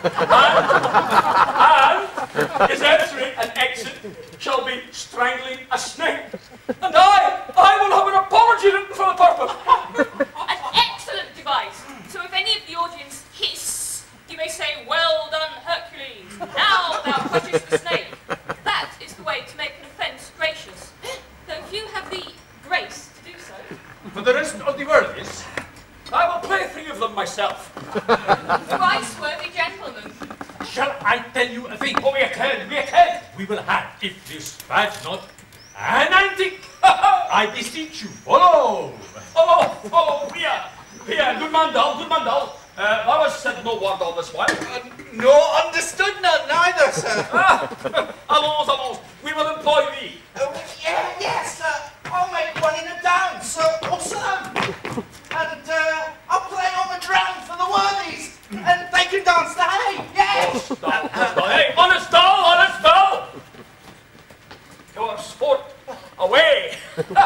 And his entry and exit shall be strangling a snake. And I will have an apology written for the purpose. An excellent device. So if any of the audience hiss, you may say, "Well done, Hercules. Now thou crushest the snake." That is the way to make an offence gracious. Though few have the grace to do so. For the rest of the worthies, I will play 3 of them myself. Thrice worthy gentlemen. shall I tell you a thing? Oh, we can. We will have, if this badge not, an antique. I beseech you, follow. Follow, here, good man, Dull. Thou hast said no word all this while. No, understood none, neither, sir. Allons, we will employ thee. Yes, I'll make one in a dance, awesome. And I'll play on the drum for the worthies, and they can dance the hay, yes. Hey, honest dull. Your sport, away.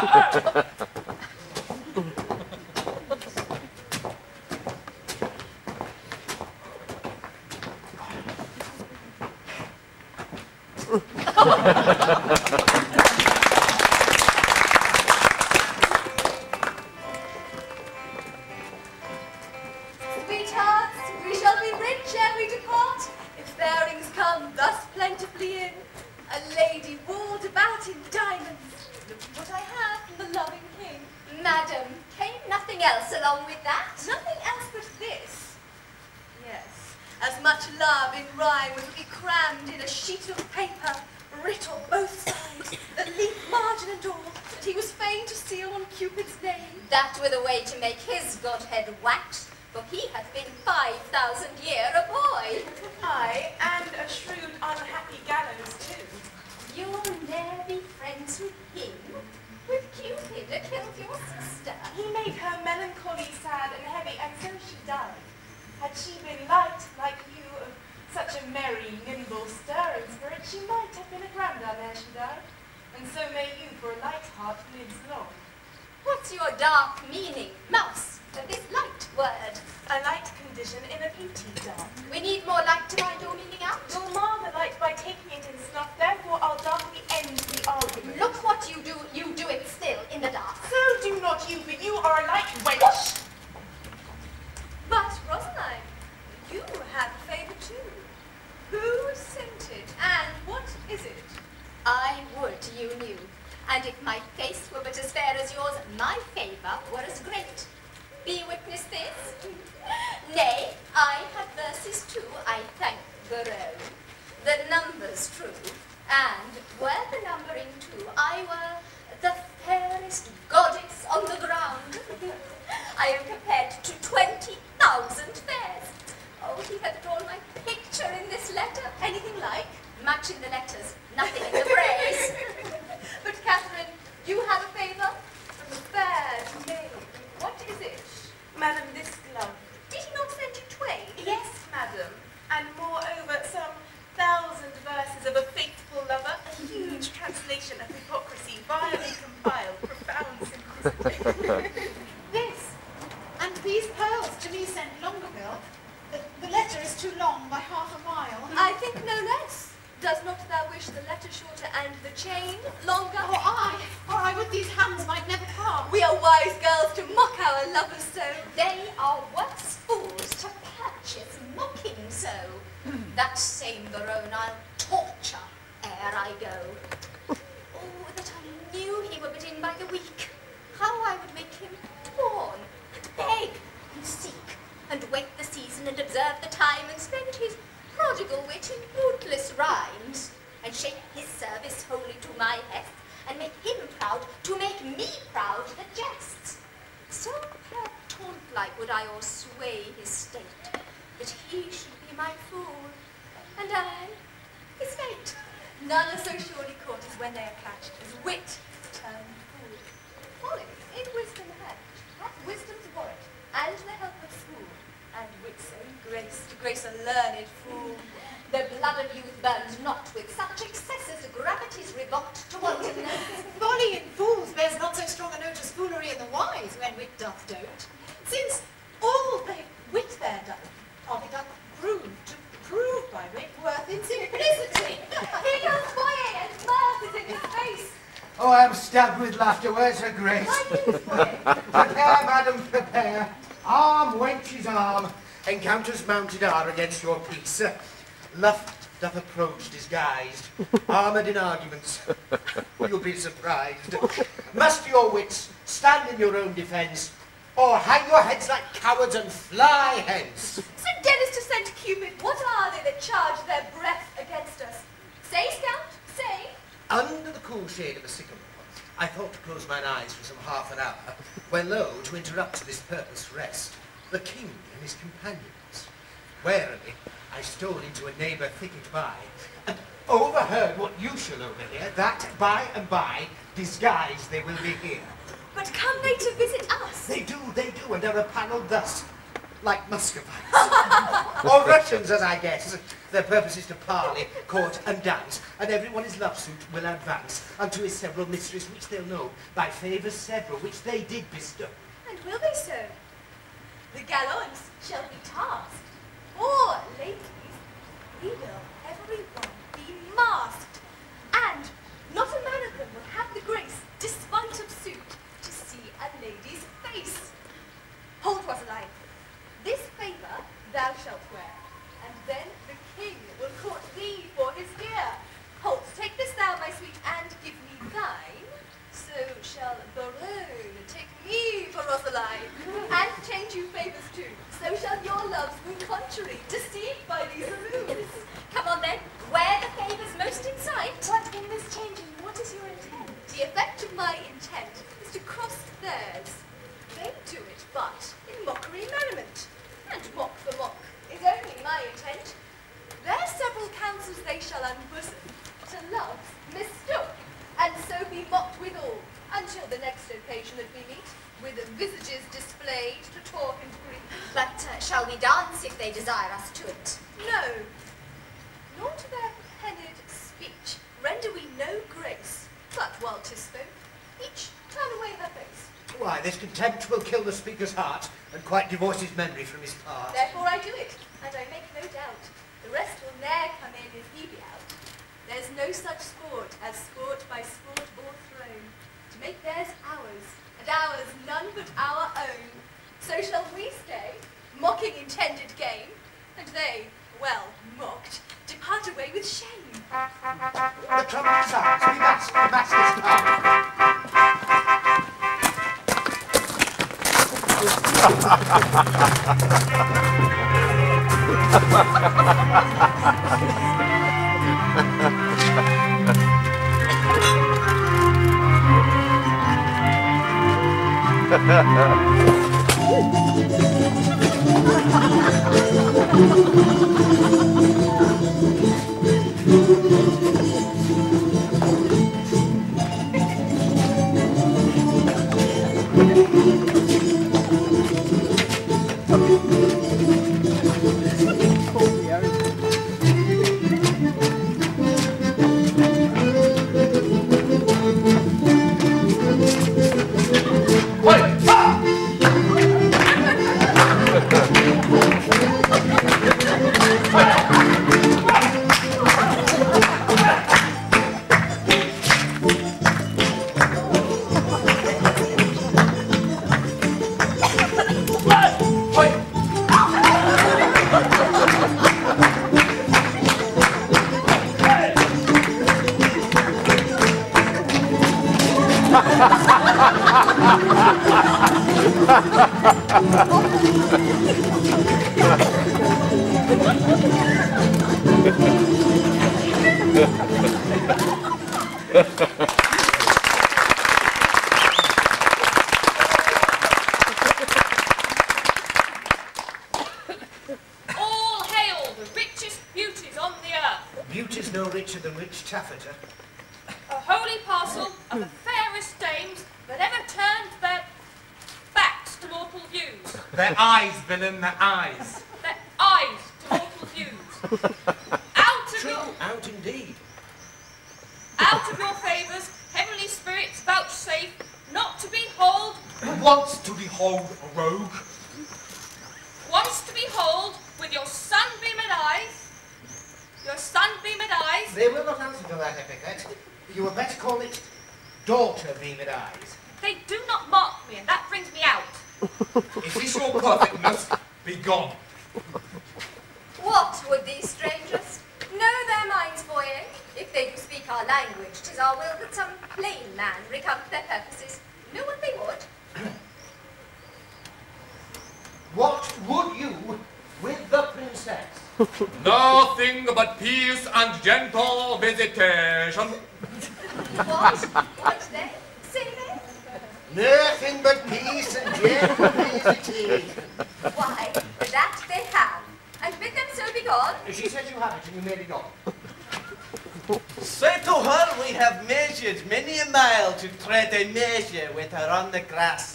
Sweethearts, we shall be rich ere we depart, if fairings come thus plentifully in. A lady walled about in diamonds. Look what I have from the loving king. Madam, came nothing else along with that? Nothing else but this. Yes, as much love in rhyme was to be crammed in a sheet of paper, writ on both sides, the leaf margin and all, that he was fain to seal on Cupid's name. That were the way to make his godhead wax, for he hath been 5,000 year a boy. Aye, and a shrewd unhappy gallows too. You'll ne'er be friends with him? With Cupid, that killed your sister? He made her melancholy, sad, and heavy, and so she died. Had she been light, she might have been a grandam ere she died, and so may you, for a light heart, lives long. What's your dark meaning, mouse, of this light word? A light condition in a beauty dark. We need more light to find your meaning out. You'll mar the light by taking it in snuff, therefore I'll darkly end the argument. Look what you do it still in the dark. So do not you, for you are a light wench. But, Rosaline, you have a favour too. Who sent it, and what is it? I would you knew. And if my face were but as fair as yours, my favour were as great. Be witness this. Nay, I have verses too, I thank the road. The numbers true, and were the numbering too, I were the fairest goddess on the ground. I am compared to 20,000 fairs. Oh, he hath drawn my picture in this letter. Anything like? Much in the letters, nothing in the praise. But Catherine, you have a favour? From a fair maid. What is it? Madam, this glove. Did he not send you twain? Yes, madam. And moreover, some 1,000 verses of a faithful lover, a huge translation of hypocrisy, vilely compiled, profound simplicity. This, and these pearls to me sent Longueville. The letter is too long by half a mile. I think no less. Does not thou wish the letter shorter and the chain longer? Or I would these hands might never part. We are wise girls to mock our lovers so. They are worse fools to purchase mocking so. That same Barone I'll torture ere I go. Oh, that I knew he were but in by the week. How I would make him mourn, and beg, and seek, and wait the season, and observe the time, and spend his prodigal wit in bootless rhymes, and shape his service wholly to my hest, and make him proud to make me proud that jests. So per taunt-like would I o'ersway his state, that he should be my fool, and I his fate. None are so surely caught as when they are catched, as wit turned fool. Folly in wisdom hatched, hath wisdom's warrant, and the help of school, and wit's own grace to grace a learned fool. The blood of youth burns not with such excesses, gravity's revolt to wantonness. Folly in fools bears not so strong a note as foolery in the wise, when wit doth dote. Since all they wit there doth, of it doth prove by wit worth in simplicity. He goes quiet, and mirth is in his face. Oh, I am stabbed with laughter. Where's her grace? Prepare, madam, prepare. Arm, wench's arm. Encounters mounted are against your peace. Luff doth approach disguised, armoured in arguments. You'll be surprised. Must your wits stand in your own defence, or hang your heads like cowards and fly hence? So dead as to send Cupid, what are they that charge their breath against us? Say, Scout, say. Under the cool shade of a sycamore, I thought to close mine eyes for some half an hour, when lo, to interrupt this purpose rest, the king and his companions. Warily, I stole into a neighbour thicket by, and overheard what you shall overhear, that by and by, disguised they will be here. But come they to visit us? They do, and are apparelled thus, like Muscovites. Or Russians, as I guess. Their purpose is to parley, court, and dance, and everyone his love suit will advance unto his several mysteries, which they'll know, by favours several, which they did bestow. And will they so? The gallants shall be tasked. Or, ladies, we will every one be masked, and not a man of them will have the grace, despite of suit, to see a lady's face. Hold, Rosaline, this favour thou shalt wear, and then the king will court thee for his ear. Hold, take this thou, my sweet, and give me thine. So shall Barone take me for Rosaline, and change you favours too. So shall your loves move contrary, deceived by these allures. Come on then, where the favour's most in sight. But in this changing, what is your intent? The effect of my intent is to cross theirs. They do it, but in mockery merriment. And mock for mock is only my intent. Their several counsels they shall unbosom, to loves mistook, and so be mocked withal, until the next occasion that we meet, with visages displayed to talk and greet. But shall we dance if they desire us to it? No, nor to their penned speech do we know grace? But while 'tis spoke, each turn away her face. Why, this contempt will kill the speaker's heart and quite divorce his memory from his part. Therefore I do it, and I make no doubt. The rest will ne'er come in if he be out. There's no such sport as sport by sport o'erthrown, to make theirs ours, and ours none but our own. So shall we stay, mocking intended gain, and they, well mocked, depart away with shame. The trumpet sounds, we must this All hail the richest beauties on the earth. Beauty's no richer than rich taffeta. A holy parcel of the fairest dames that ever turned their backs to mortal views. Their eyes, villain, their eyes. Their eyes to mortal views. Out of your, Out indeed. out of your favours, heavenly spirits vouchsafe not to behold, Who wants to behold a rogue? once to behold with your sunbeamed eyes, your sunbeamed eyes. They will not answer to that epithet. You had better call it daughter-beamed eyes. They do not mark me, and that brings me out. Is this your perfectness? Be gone. What would these strangers? Know their minds, boy, if they do speak our language, 'tis our will that some plain man recount their purposes. Know what they would? What would you with the princess? Nothing but peace and gentle visitation. What? What they? Say they? Nothing but peace and gentle visitation. Why, that they have. And bid them so be gone. She said you have it and you made it on. Say to her we have measured many a mile to tread a measure with her on the grass.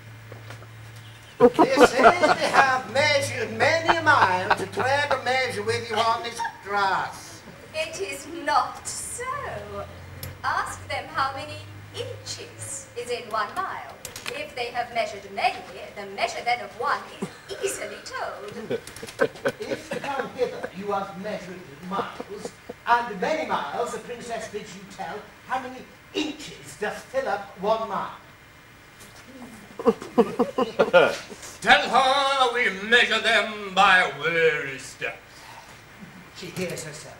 They say they have measured many a mile to tread a measure with you on this grass. It is not so. Ask them how many inches is in 1 mile. If they have measured many, the measure then of one is easily told. If to come hither you have measured miles, and many miles, the princess bids you tell how many inches doth fill up 1 mile. Tell her we measure them by weary steps. She hears herself.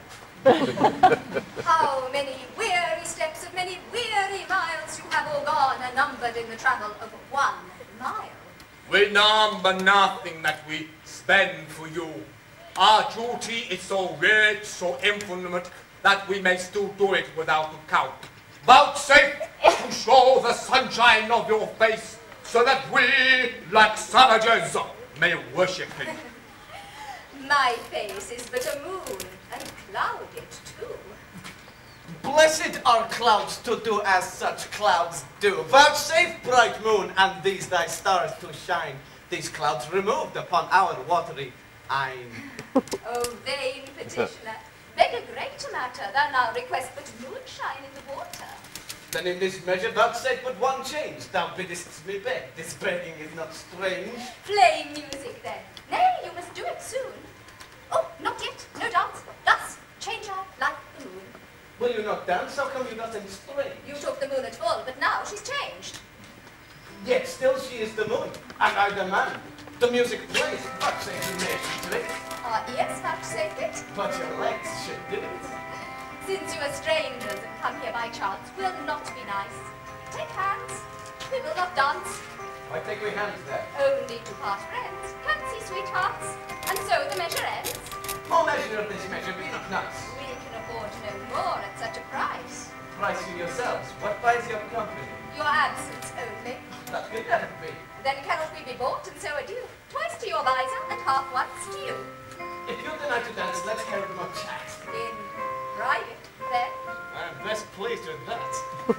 How many weary steps of many weary miles you have all gone and numbered in the travel of 1 mile. We number nothing that we spend for you. Our duty is so great, so infinite, that we may still do it without a count. Vouchsafe to show the sunshine of your face, so that we, like savages, may worship it. My face is but a moon, and clouded too. Blessed are clouds to do as such clouds do. Vouchsafe, bright moon, and these thy stars to shine. These clouds removed upon our watery eyne. O vain petitioner, beg made a greater matter. Thou now request but moonshine in the water. Then in this measure vouchsafe but one change. Thou biddest me beg. This begging is not strange. Play music then. Nay, you must do it soon. Oh, not yet. No dance. Thus, change her like the moon. Will you not dance? How come you not in strange? You took the moon at full, but now she's changed. Yet still she is the moon, and I the man. The music plays, vouchsafe you may play it. Our ears vouchsafe it. But your legs should do it. Since you are strangers and come here by chance, we'll not be nice. Take hands. We will not dance. Why take we hands then? Only to part friends. Fancy sweethearts. And so the measure ends. More measure of this measure, be not nuts. We can afford no more at such a price. Price you yourselves. What buys your company? Your absence only. That could never be. Then cannot we be bought, and so adieu. Twice to your visor, and half once to you. If you deny to dance, let's carry them on chat. In private, then. I'm best pleased with that.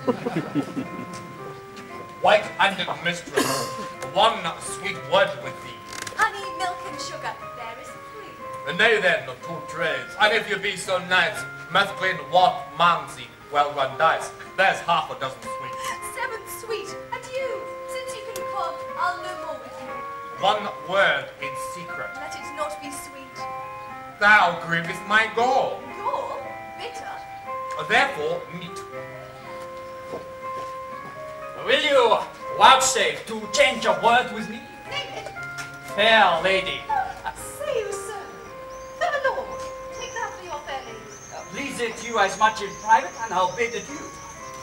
White-handed mistress, one sweet word with thee. Honey, milk and sugar, there is three. Nay then, two trays, and if you be so nice, must clean what manzy well-run dice. There's half a dozen sweet. 7 sweet, and you, since you can come, I'll no more with you. One word in secret. Let it not be sweet. Thou grievest my gall. Gall? Bitter? Therefore, meat. Will you vouchsafe to change a word with me? Nay, Fair lady. say you so. Fair lord, take that for your fair lady. Please it you as much in private, and I'll bid it you.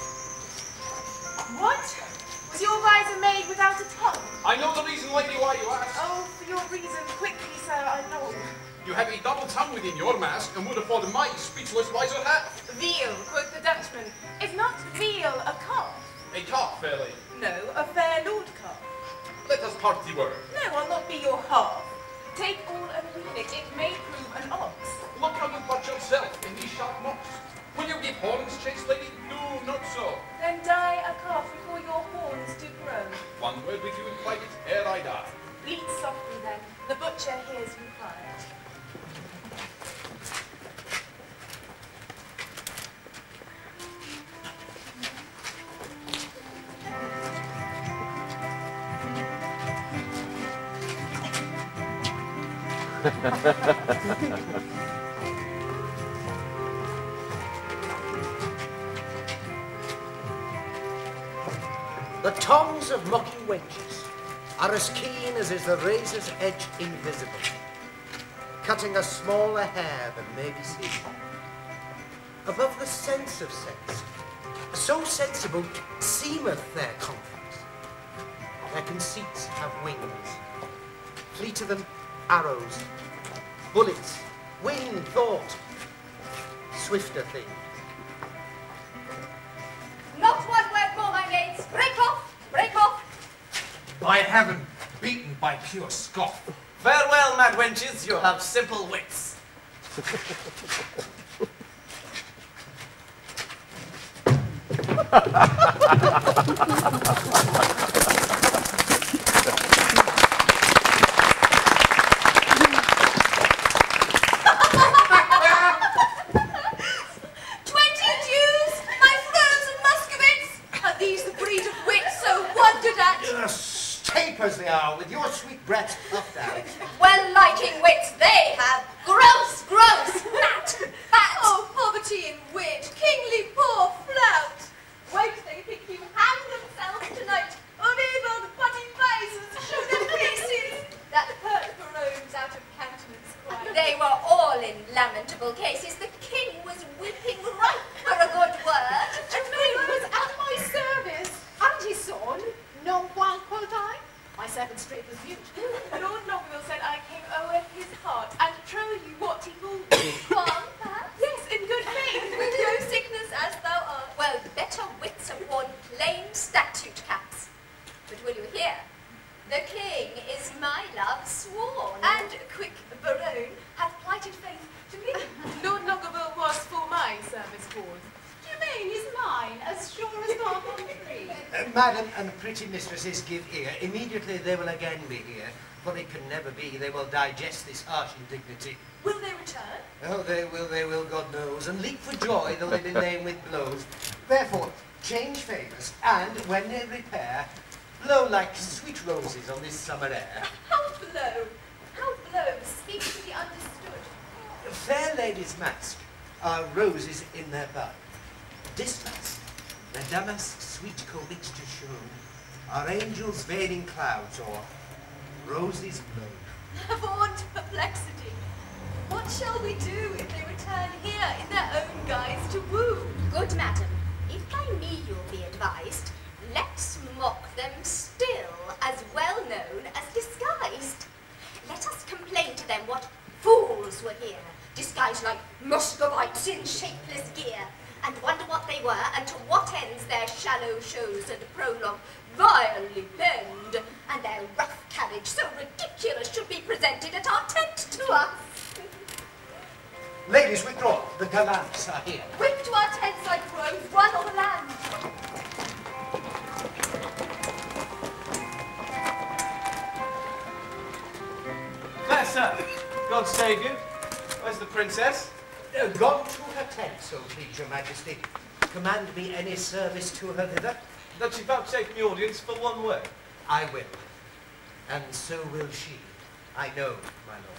What? Was your visor made without a tongue? I know the reason, lady, why you ask. Oh, for your reason, quickly, sir, I know. You have a double tongue within your mask, and would afford my speechless wiser half. Veal, quoth the Dutchman. Is not veal a calf? A calf, fair lady. No, a fair lord calf. Let us part the word. No, I'll not be your half. Take all and read it, it may prove an ox. Look how you butt yourself in these sharp knocks. Will you give horns chase, lady? No, not so. Then die a calf before your horns do grow. One word with you in private, ere I die. Bleat softly then, the butcher hears you cry. The tongues of mocking wenches are as keen as is the razor's edge invisible, cutting a smaller hair than may be seen. Above the sense of sense, so sensible seemeth their confidence. Their conceits have wings, fleeter than arrows, bullets, wing, thought, swifter thing. Not one word more, my maids. Break off! Break off! By heaven, beaten by pure scoff. Farewell, mad wenches, you have simple wits. As they are, with your sweet breaths puffed out. Well-liking wits they have. Gross, gross, fat, fat. Oh, poverty and wit, kingly poor flout. Won't they think you hang themselves tonight? Unable putty faces show their faces. That hurt Barones out of countenance quite. They were all in lamentable cases. The king was weeping ripe for a good word. The king was at my service, and his son, non point quote I. My servant straight was mute. Lord Knockville said I came o'er his heart, and trow you what he called me. One, perhaps? Yes, in good faith. With no sickness as thou art. Well, better wits have worn plain statute caps. But will you hear? The king is my love sworn. And quick Barone hath plighted faith to me. Lord Knockville was for my service called. Germain is mine, as sure as half on three. Madam and pretty mistresses, give ear. Immediately they will again be here, for it can never be. They will digest this harsh indignity. Will they return? Oh, they will, God knows, and leap for joy, though they be lame with blows. Therefore, change favours, and when they repair, blow like sweet roses on this summer air. How blow? How blow? Speak to be understood. Fair ladies' mask are roses in their bud. This mask, the damask sweet commixture shown, are angels veiling clouds, or roses blown. Avaunt perplexity. What shall we do if they return here in their own guise to woo? Good madam, if by me you'll be advised, let's mock them still, as well known as disguised. Let us complain to them what fools were here, disguised like Muscovites in shapeless gear, and wonder what they were, and to what ends their shallow shows and prologue vilely penned, and their rough carriage so ridiculous should be presented at our tent to us. Ladies, withdraw. The gallants are here. Quick to our tents, I grove, run on the land. Fair sir, God save you. Where's the princess? Gone to her tent, so please your majesty. Command me any service to her thither? That she vouchsafe me audience for one word. I will. And so will she. I know, my lord.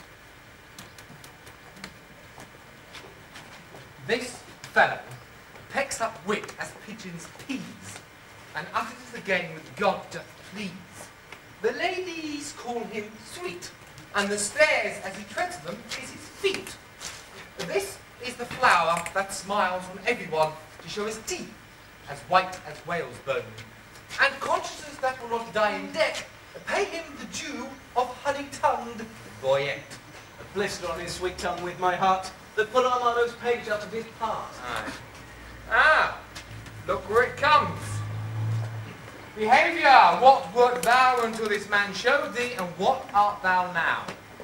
This fellow pecks up wit as pigeons peas, and utters it again with God doth please. The ladies call him sweet, and the stairs as he treads them is his feet. This is the flower that smiles on everyone to show his teeth, as white as whale's bone. And consciences that will not die in debt, pay him the due of honey-tongued voyette. A blister on his sweet tongue with my heart, that put Armado's page out of his part. Aye. Ah, look where it comes. Behaviour, what wert thou until this man showed thee, and what art thou now?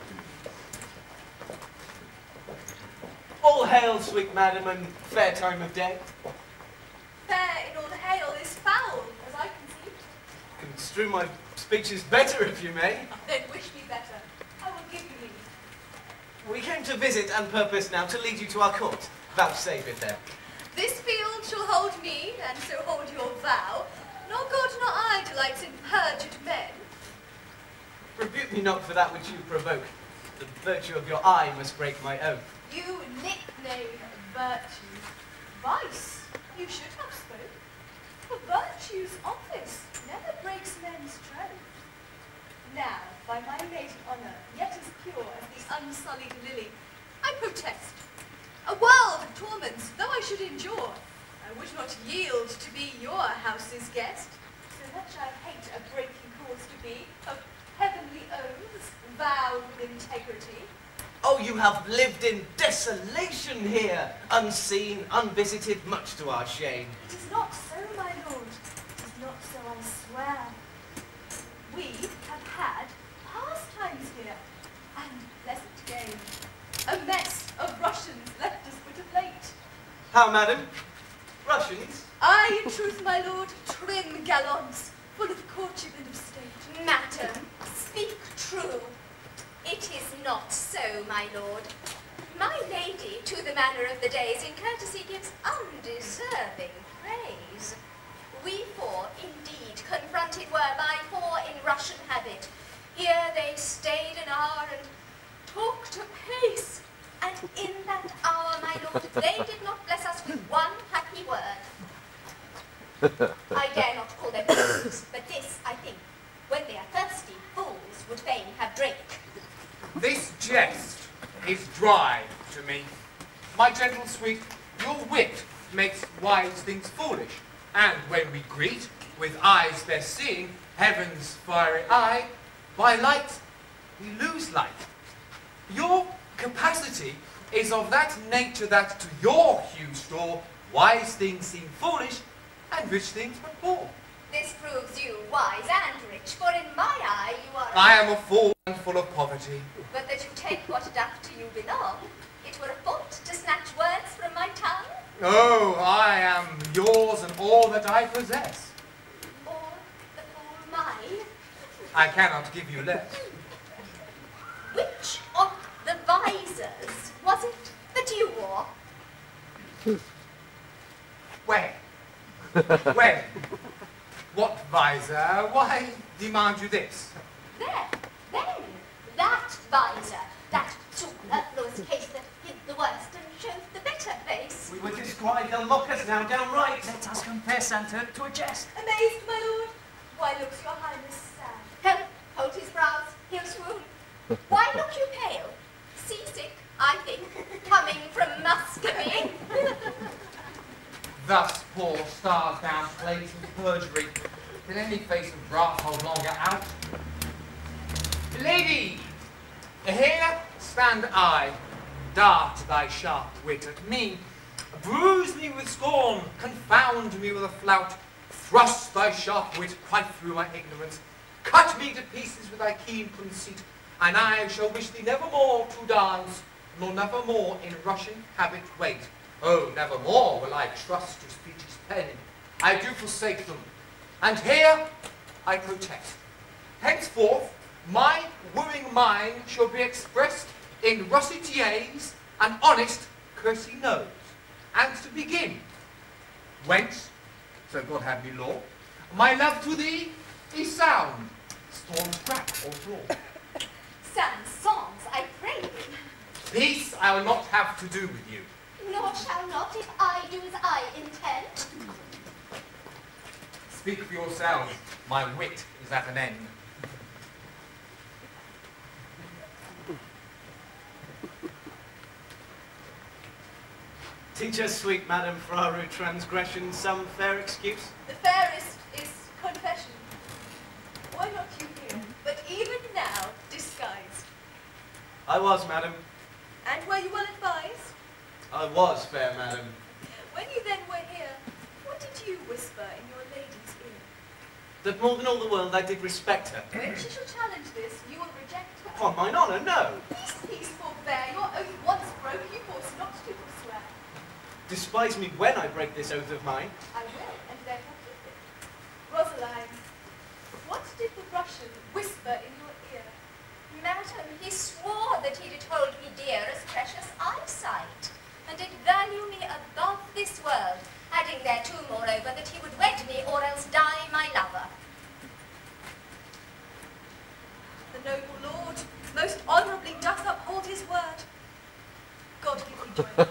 All hail, sweet madam, and fair time of day. Fair in all hail is foul, as I conceive. Construe my speeches better, if you may. Then wish me better. I will give you leave. We came to visit and purpose now to lead you to our court. Vouchsafe it then. This field shall hold me, and so hold your vow. Nor God nor I delights in perjured men. Rebuke me not for that which you provoke. The virtue of your eye must break my oath. You nickname virtue vice. You should have spoke. For virtue's office never breaks men's troth. Now, by my lady honour, yet as pure as the unsullied lily, I protest. A world of torments, though I should endure, I would not yield to be your house's guest. So much I hate a breaking cause to be, of heavenly oaths, vowed with integrity. Oh, you have lived in desolation here, unseen, unvisited, much to our shame. It is not so, my lord. It is not so, I swear. We have had pastimes here, and pleasant game. A mess of Russians left us but of late. How, madam? Russians? Aye, in truth, my lord, trim gallants, full of courtship and of state. Madam, speak true. It is not so, my lord. My lady, to the manner of the days, in courtesy gives undeserving praise. We four, indeed, confronted were by four in Russian habit. Here they stayed an hour and talked apace. And in that hour, my lord, they did not bless us with one happy word. I dare not call them fools, but this, I think, when they are thirsty, fools would fain have drink. This jest is dry to me. My gentle sweet, your wit makes wise things foolish, and when we greet, with eyes best seeing, heaven's fiery eye, by light we lose light. Your capacity is of that nature that to your huge store, wise things seem foolish, and rich things but poor. This proves you wise and rich, for in my eye you are... I am a fool and full of poverty. But that you take what doth to you belong, it were a fault to snatch words from my tongue. Oh, I am yours and all that I possess. All I cannot give you less. Which of the visors was it that you wore? When? When? What visor? Why demand you this? There, then, that visor, that superfluous case that hid the worst and showed the better face. We were described, they'll mock us now downright. Let us confess and turn to a jest. Amazed, my lord? Why looks your highness sad? Help, hold his brows, he'll swoon. Why look you pale? Seasick, I think, coming from Muscovy. Thus poor stars down plates and perjury. Can any face of brass hold longer out? Lady, here stand I, dart thy sharp wit at me, bruise me with scorn, confound me with a flout, thrust thy sharp wit quite through my ignorance, cut me to pieces with thy keen conceit, and I shall wish thee nevermore to dance, nor nevermore in Russian habit wait. Oh, nevermore will I trust to speech's pen. I do forsake them, and here I protest. Henceforth, my wooing mind shall be expressed in russet yeas and honest cursey noes. And to begin, whence, so God have me law, my love to thee is sound, storm, crack, or draw. Sans songs, I pray thee. Peace I will not have to do with you. Nor shall not if I do as I intend. Speak for yourselves, my wit is at an end. Teach us, sweet madam, for our rude transgression, some fair excuse. The fairest is confession. Why not you here, but even now disguised? I was, madam. And were you well advised? I was, fair madam. When you then were here, what did you whisper in your lady's ear? That more than all the world I did respect her. When she shall challenge this, you will reject her. Upon mine honour, no. Peace, forbear. Your oath once broke, you force not to forswear. Despise me when I break this oath of mine. I will, and therefore keep it. Rosaline, what did the Russian whisper in your ear? Madam, he swore that he did hold me dear as precious eyesight, and did value me above this world, adding thereto, moreover, that he would wed me or else die my lover. The noble lord most honourably doth uphold his word. God give me joy.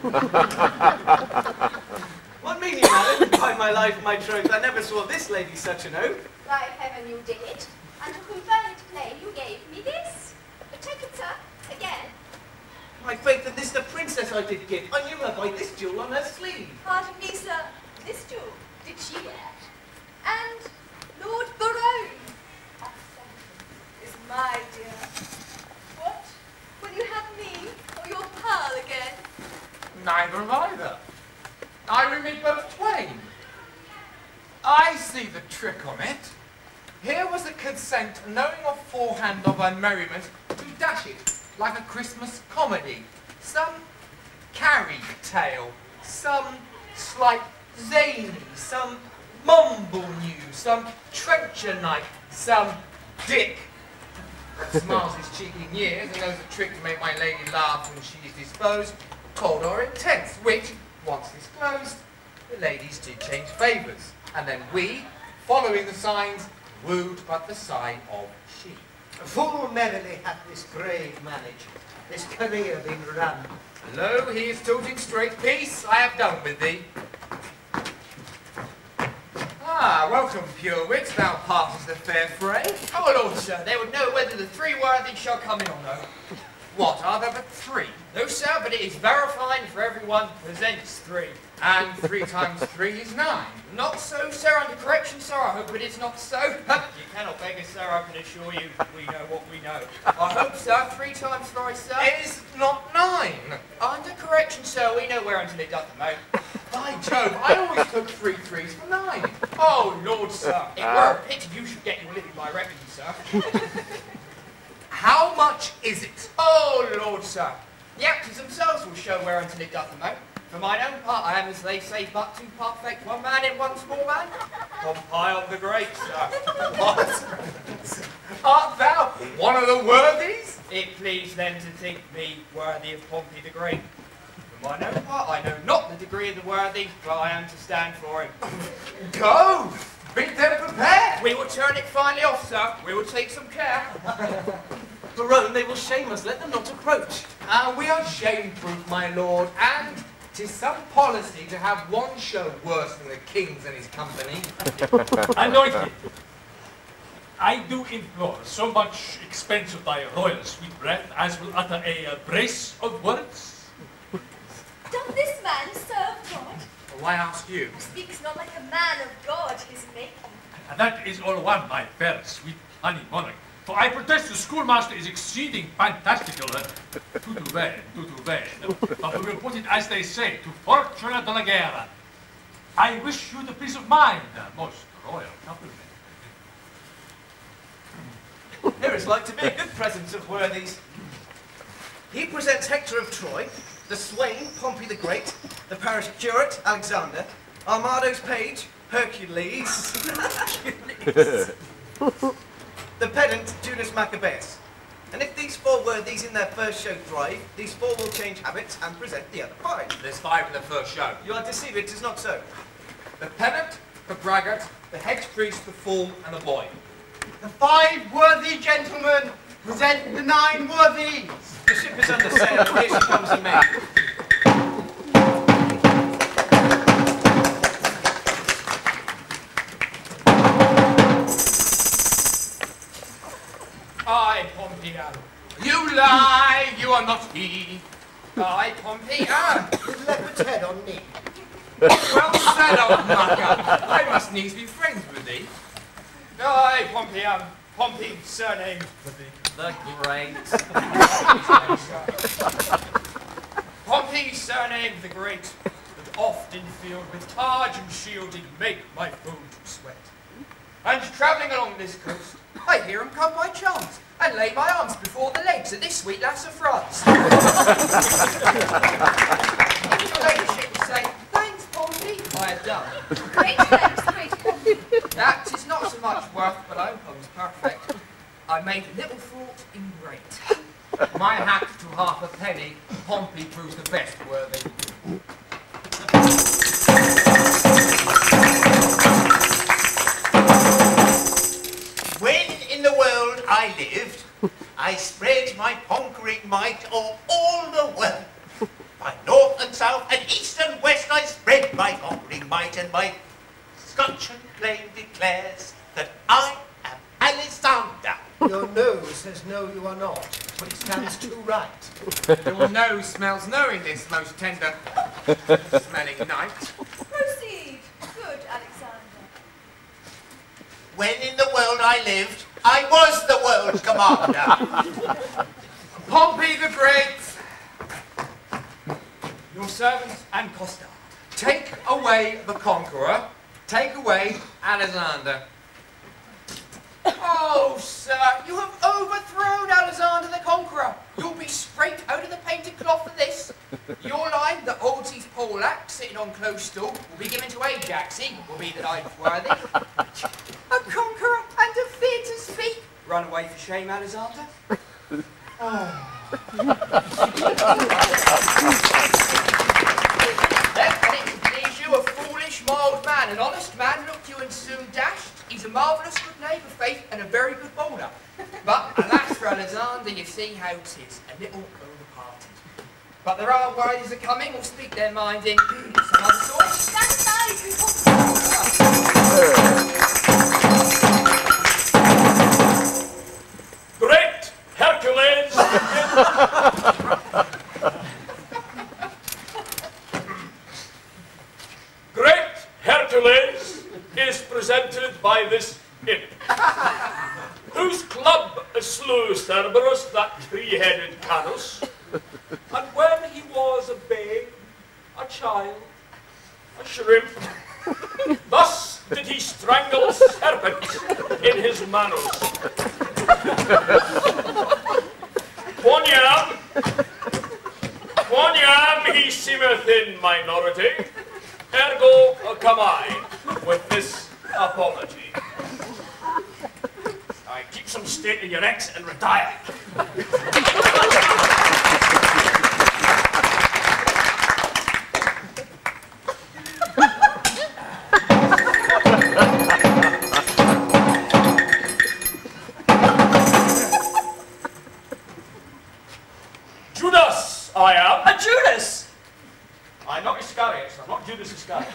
What mean you, madam? By my life, my troth, I never swore this lady such an oath. By heaven you did it, and to confirm it plain you gave me this. But take it, sir, again. My faith in this the princess I did give. I knew her by this jewel on her sleeve. Pardon me, sir, this jewel did she wear? And Lord Baron is my dear. What? Will you have me or your pearl again? Neither either. I remit both twain. I see the trick on it. Here was a consent, knowing aforehand of our merriment, to dash it like a Christmas comedy. Some carry tale, some slight zany, some mumble news, some trencher night, some dick that smiles his cheek in years and knows a trick to make my lady laugh when she is disposed, cold or intense, which, once disclosed, the ladies did change favours, and then we, following the signs, wooed but the sign of she. Full merrily hath this grave managed, this career been run. Lo, he is tooting straight. Peace, I have done with thee. Ah, welcome, pure wit, thou partest the fair fray. Oh, Lord, sir, they would know whether the three worthy shall come in or no. What, are there but three? No, sir, but it is verifying for everyone presents three. And 3 times 3 is 9. Not so, sir, under correction, sir, I hope it is not so. You cannot beg us, sir, I can assure you, we know what we know. I hope, sir, 3 times thrice, sir. Is not 9. Under correction, sir, we know whereunto it doth amount. By Jove, I always took 3 3s for 9. Oh, Lord, sir, it were a pity you should get your living by reckoning, sir. How much is it? Oh, Lord, sir, the actors themselves will show whereunto it doth amount. For mine own part, I am, as they say, but too perfect, one man in one small man. Pompey the Great, sir. What? Art thou one of the worthies? It pleased them to think me worthy of Pompey the Great. For mine own part, I know not the degree of the worthy, but I am to stand for him. Go! Be then prepared! We will turn it finally off, sir. We will take some care. Barone, they will shame us. Let them not approach. We are shame-proof, my lord, and 'tis some policy to have one show worse than the king's and his company. Anointed, I do implore so much expense of thy royal sweet breath as will utter a brace of words. Doth this man serve God? Why ask you? Speaks not like a man of God, his making. And that is all one, my fair, sweet honey monarch. For I protest the schoolmaster is exceeding fantastical. Tout ouvert. But we will put it as they say, to fortuna de la guerre. I wish you the peace of mind, most royal compliment. Here is like to be a good present of worthies. He presents Hector of Troy, the swain, Pompey the Great, the parish curate, Alexander, Armado's page, Hercules, the pedant, Judas Maccabeus. And if these 4 worthies in their first show thrive, these 4 will change habits and present the other 5. There's 5 in the first show. You are deceived, it is not so. The pedant, the braggart, the head priest, the fool, and the boy. The 5 worthy gentlemen present the 9 worthies. The ship is under sail, and here she comes a maid. I, Pompey am. You lie, you are not he. I, Pompey am. With leopard's head on knee. Well said, old mucker. I must needs be friends with thee. I, Pompey am. Pompey, surnamed The Great. Pompey, surnamed the Great, that oft in field with targe and shield did make my foe to sweat. And travelling along this coast, I hear him come by chance, and lay my arms before the legs of this sweet lass of France. If your ladyship would say, thanks, Pompey, I have done. Great thanks, great Pompey. That is not so much worth, but I hope is perfect. I made little thought in great. My hat to half a penny, Pompey proves the best worthy. When in the world I lived, I spread my conquering might o'er all the world. By north and south and east and west I spread my conquering might, and my scutcheon plain declares that I am Alexander. Your nose says no, you are not, but it stands too right. Your nose smells no in this most tender smelling night. Proceed, good Alexander. When in the world I lived, I was the world commander. Pompey the Great, Your servants and Costa. take away the conqueror, take away Alexander. Oh, sir, you have overthrown Alexander the Conqueror. You'll be scraped out of the painted cloth for this. Your line that holds his poleaxe sitting on close stool will be given to Ajax. He will be the knight worthy. A conqueror and a fear to speak. Run away for shame, Alexander. Let it please you, a foolish, mild man, an honest man looked you and soon dashed. He's a marvellous good neighbour, faith, and a very good bowler. But alas for Alexander, you see how 'tis, a little overparted. But there are worthies a coming who'll speak their mind in some other sort. Stand aside, we Great Hercules! Great Hercules is presented by this imp, whose club slew Cerberus, that three-headed Canus, and when he was a babe, a child, a shrimp, thus did he strangle a serpent in his manors. Quoniam he seemeth in minority, ergo come I with this apology. I keep some state in your ex and retire. Judas, I am. A Judas! I'm not Iscariot, I'm not Judas Iscariot.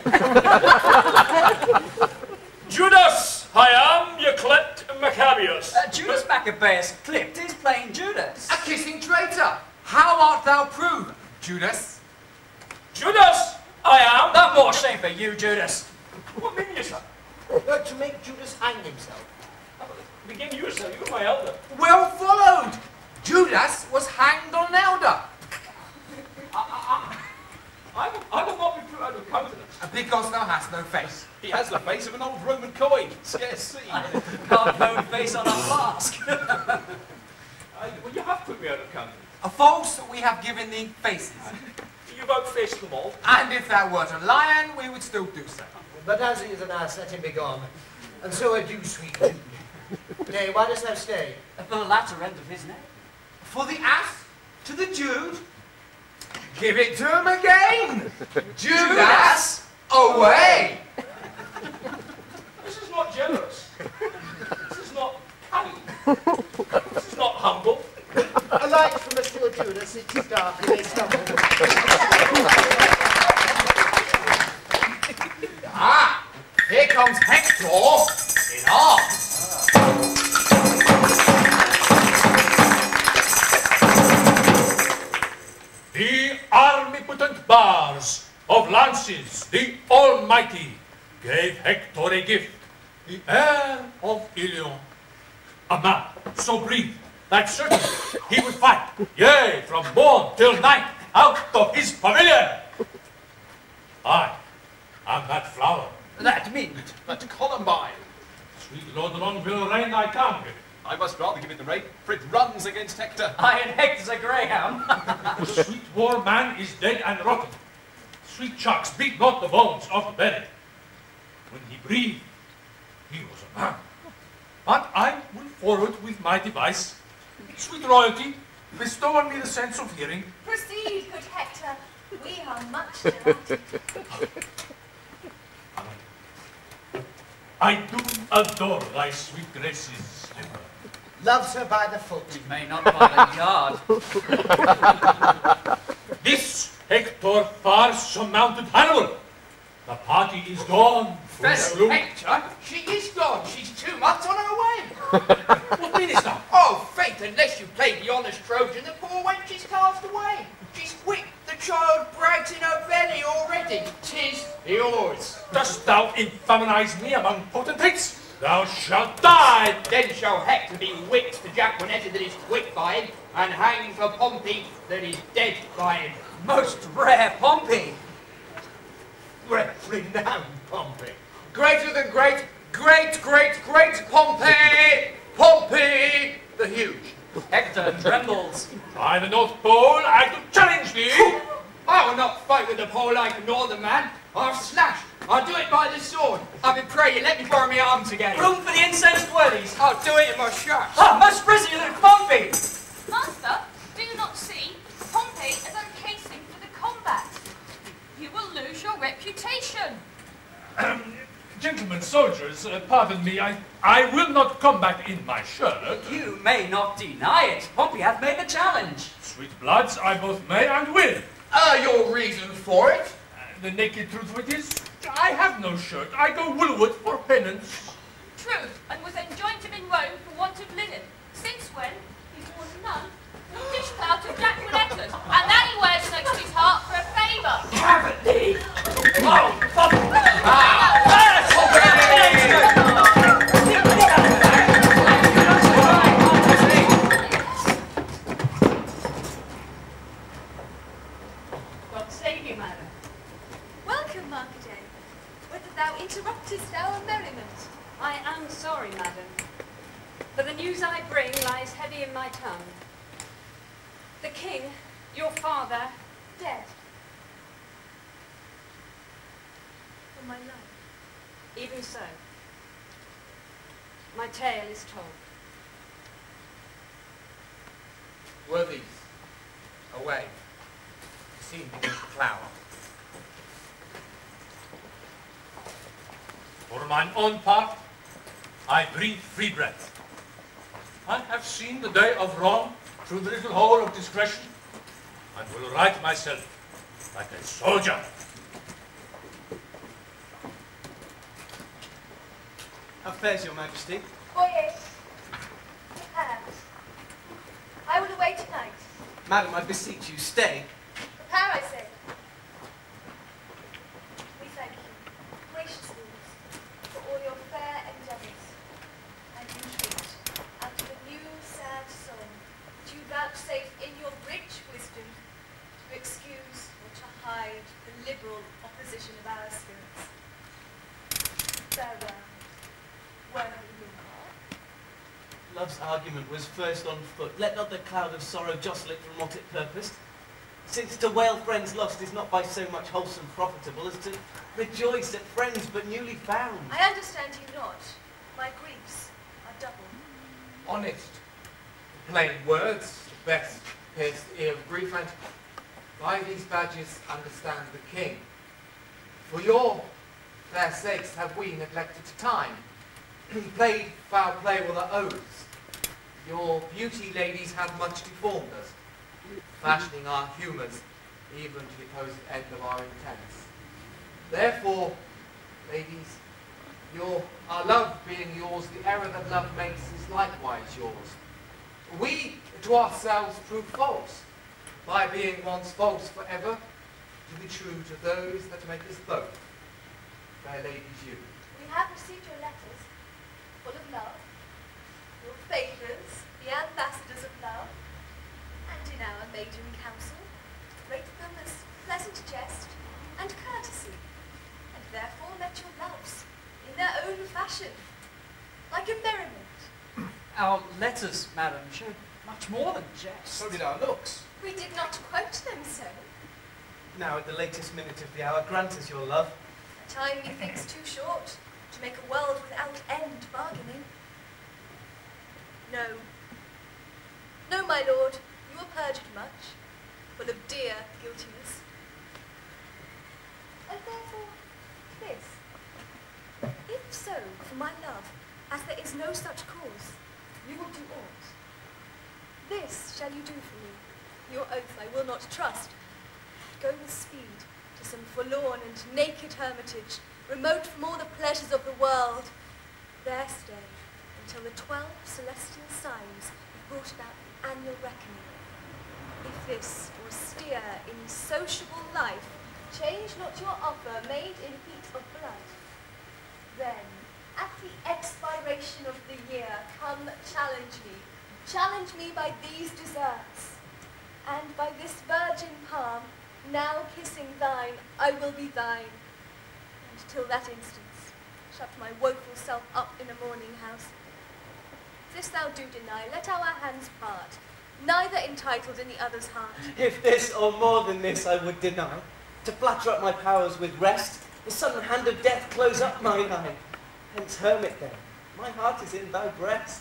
Judas, I am, you clipped Maccabeus. Judas Maccabeus clipped is plain Judas. A kissing traitor! How art thou proved, Judas? Judas, I am. The more shame for you, Judas. What mean you, sir? To make Judas hang himself. Begin you, sir, you're my elder. Well followed! Judas was hanged on an elder. I will not be put out of countenance. Because thou hast no face. He has the face of an old Roman coin, scarce seen. Cardboard face on a flask. Well, you have put me out of countenance. A false we have given thee faces. You've outfaced them all. And if thou wert a lion, we would still do so. But as he is an ass, let him be gone. And so adieu, sweet Jude. Nay, why dost thou stay? For the latter end of his name. For the ass to the Jude? Give it to him again! Judas, away! This is not generous. This is not kind. This is not humble. A light from Monsieur Judas, it is dark, he may stumble. Ah! Here comes Hector in arms. The armipotent bars of lances, the Almighty, gave Hector a gift, the heir of Ilion. A man so brave that certainly he would fight, yea, from morn till night, out of his pavilion. I am that flower. That mint. That Columbine. Sweet Lord Longville, reign thy tongue. I must rather give it the rain, for it runs against Hector. Aye, and Hector's a greyhound. The sweet war man is dead and rotten. Sweet chucks beat not the bones of the belly. When he breathed, he was a man. But I will forward with my device. Sweet royalty, bestow on me the sense of hearing. Proceed, good Hector. We are much delighted. I do adore thy sweet grace's slipper. Loves her by the foot. It may not by the yard. This Hector far surmounted Hannibal. The party is gone. Fellow Hector, she is gone. She's 2 months on her way. What meanest thou? Oh, faith, unless you play the honest Trojan, the poor wench is cast away. She's quick, the child brags in her belly already. 'Tis yours. Dost thou infaminize me among potentates? Thou shalt die! Then shall Hector be whipped for Jaquanetta that is quick by him, and hanged for Pompey that is dead by him. Most rare Pompey. Renowned Pompey. Greater than great, great, great, great Pompey! Pompey the Huge. Hector trembles. By the North Pole, I do challenge thee! I will not fight with a pole like a northern man. I'll slash. I'll do it by the sword. I would pray you let me borrow my arms again. Room for the incensed wellies. I'll do it in my shirt. Ah, most resolute Pompey. Master, do you not see? Pompey is uncasing for the combat. You will lose your reputation. Gentlemen soldiers, pardon me, I will not combat in my shirt. You may not deny it. Pompey hath made the challenge. Sweet bloods, I both may and will. Your reason for it? The naked truth of it is, I have no shirt. I go woolward for penance. True, and was enjoined him in Rome for want of linen. Since when? He's worn none. Dished out of Jaquanettas, and that he wears next his heart for a favour. Haven't they? Oh, God save you, madam. Welcome, Marcaday. Whether thou interruptest our merriment. I am sorry, madam, for the news I bring lies heavy in my tongue. The king, your father, Dead. my love. Even so, my tale is told. Worthies, away. Seen beneath the flower. For mine own part, I breathe free breath. I have seen the day of wrong through the little hole of discretion, and will right myself like a soldier. How fares your Majesty? Boyer, prepare. I will away tonight. Madam, I beseech you, stay. Prepare, I say. We thank you, gracious lords, for all your fair endeavours, and entreat, after the new sad song, that you vouchsafe in your rich wisdom to excuse or to hide the liberal opposition of our spirits. Farewell. Where have you been? Love's argument was first on foot. Let not the cloud of sorrow jostle it from what it purposed. Since to wail friends lost is not by so much wholesome profitable as to rejoice at friends but newly found. I understand you not. My griefs are double. Honest, plain words, best pierce the ear of grief, and by these badges understand the king. For your fair sakes have we neglected time, played foul play with our oaths. Your beauty, ladies, have much deformed us, fashioning our humours even to the opposite end of our intents. Therefore, ladies, our love being yours, the error that love makes is likewise yours. We to ourselves prove false, by being once false forever, to be true to those that make us both. Fair ladies, you. We have received your letters, full of love, your favours, the ambassadors of love, and in our maiden council, rate them as pleasant jest and courtesy, and therefore let your loves, in their own fashion, like a merriment. Our letters, madam, showed much more than jest. So did our looks. We did not quote them so. Now at the latest minute of the hour, grant us your love. A time methinks too short to make a world without end bargaining. No. No, my lord, you are perjured much, full of dear guiltiness. And therefore, this. If so, for my love, as there is no such cause, you will do aught. This shall you do for me. Your oath I will not trust. Go with speed to some forlorn and naked hermitage, remote from all the pleasures of the world. There stay until the 12 celestial signs have brought about the annual reckoning. If this austere, insociable life change not your offer made in heat of blood, then at the expiration of the year come challenge me by these deserts, and by this virgin palm, now kissing thine, I will be thine. And till that instance, shut my woeful self up in a mourning house. If this thou do deny, let our hands part, neither entitled in the other's heart. If this or more than this I would deny, to flatter up my powers with rest, the sudden hand of death close up mine eye. Hence, hermit then, my heart is in thy breast.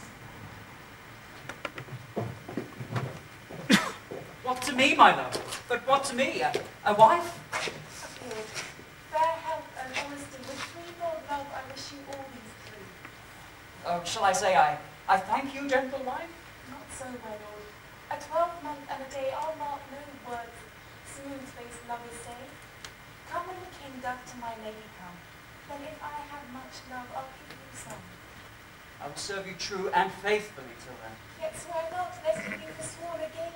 What to me, my love? But what to me? A wife? Appeared. Fair health and honesty, with threefold love I wish you all these three. Oh, shall I say I thank you, gentle wife? Not so, my lord. A 12-month and a day I'll mark no words, smooth-faced lovers say. Come when the king doth to my lady come, then if I have much love, I'll give you some. I will serve you true and faithfully till then. Yet swear not, lest you be forsworn again.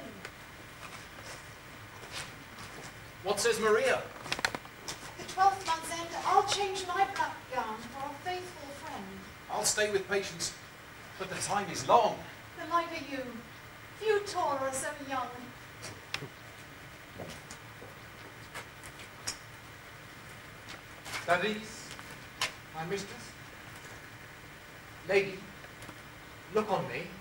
What says Maria? The 12th month's end, I'll change my black gown for a faithful friend. I'll stay with patience, but the time is long. The like are you. Few tall are so young. Studies, my mistress. Lady, look on me.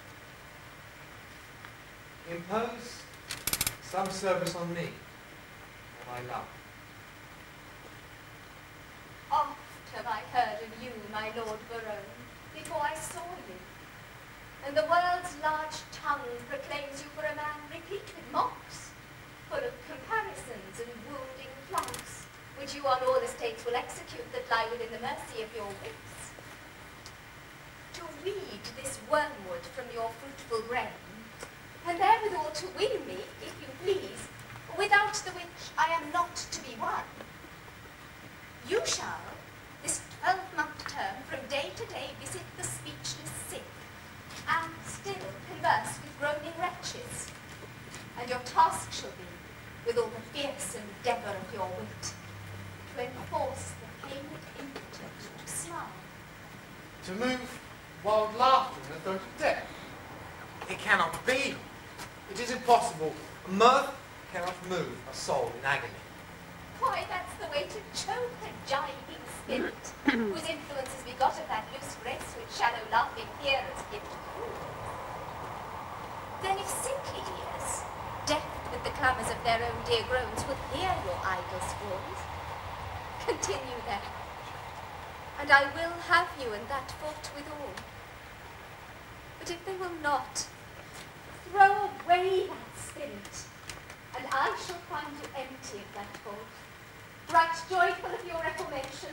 Impose some service on me, that I love. Oft have I heard of you, my Lord Barone, before I saw you. And the world's large tongue proclaims you for a man replete with mocks, full of comparisons and wounding flaunts, which you on all estates will execute that lie within the mercy of your wits. To weed this wormwood from your fruitful brain, and therewithal to win me, if you please, without the which I am not to be won. You shall, this 12-month term, from day to day visit the speechless sick, and still converse with groaning wretches. And your task shall be, with all the fierce endeavour of your wit, to enforce the pained impotent to smile. To move wild laughter in the throat of death. It cannot be. It is impossible. Mirth cannot move a soul in agony. Why, that's the way to choke a gibing spirit, whose influence is begot of that loose grace which shallow laughing hearers give to fools. Then if sickly ears, deaf with the clamours of their own dear groans, would hear your idle scorns, continue then, and I will have you in that fault withal. But if they will not, throw away that spirit, and I shall find you empty of that fault, right joyful of your reformation.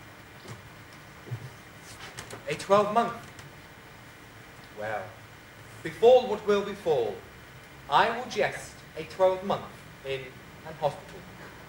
A 12-month. Well, befall what will befall, I will jest a 12-month in an hospital.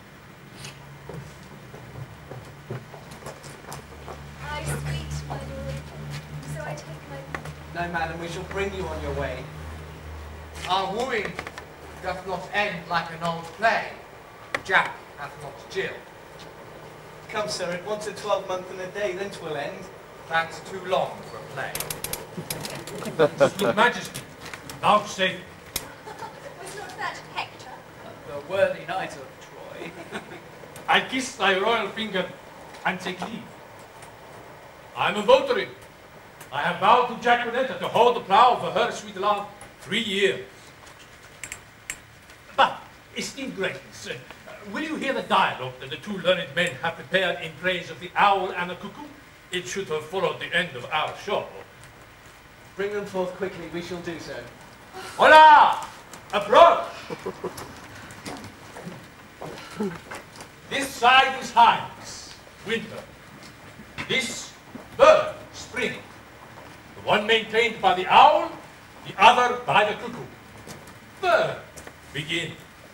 I sweet, my lord, so I take my leave. No, madam, we shall bring you on your way. Our wooing doth not end like an old play. Jack hath not Jill. Come, sir, it wants a 12-month and a day, then 'twill end. That's too long for a play. Your Majesty, vouchsafe. Was not that Hector? The worthy knight of Troy. I kiss thy royal finger and take leave. I am a votary. I have vowed to Jacqueline to hold the plough for her sweet love 3 years. But, esteemed greatness, will you hear the dialogue that the two learned men have prepared in praise of the owl and the cuckoo? It should have followed the end of our show. Bring them forth quickly, we shall do so. Hola! Approach! This side is Highness, winter. This bird, spring. The one maintained by the owl, the other by the cuckoo. Bird, begin.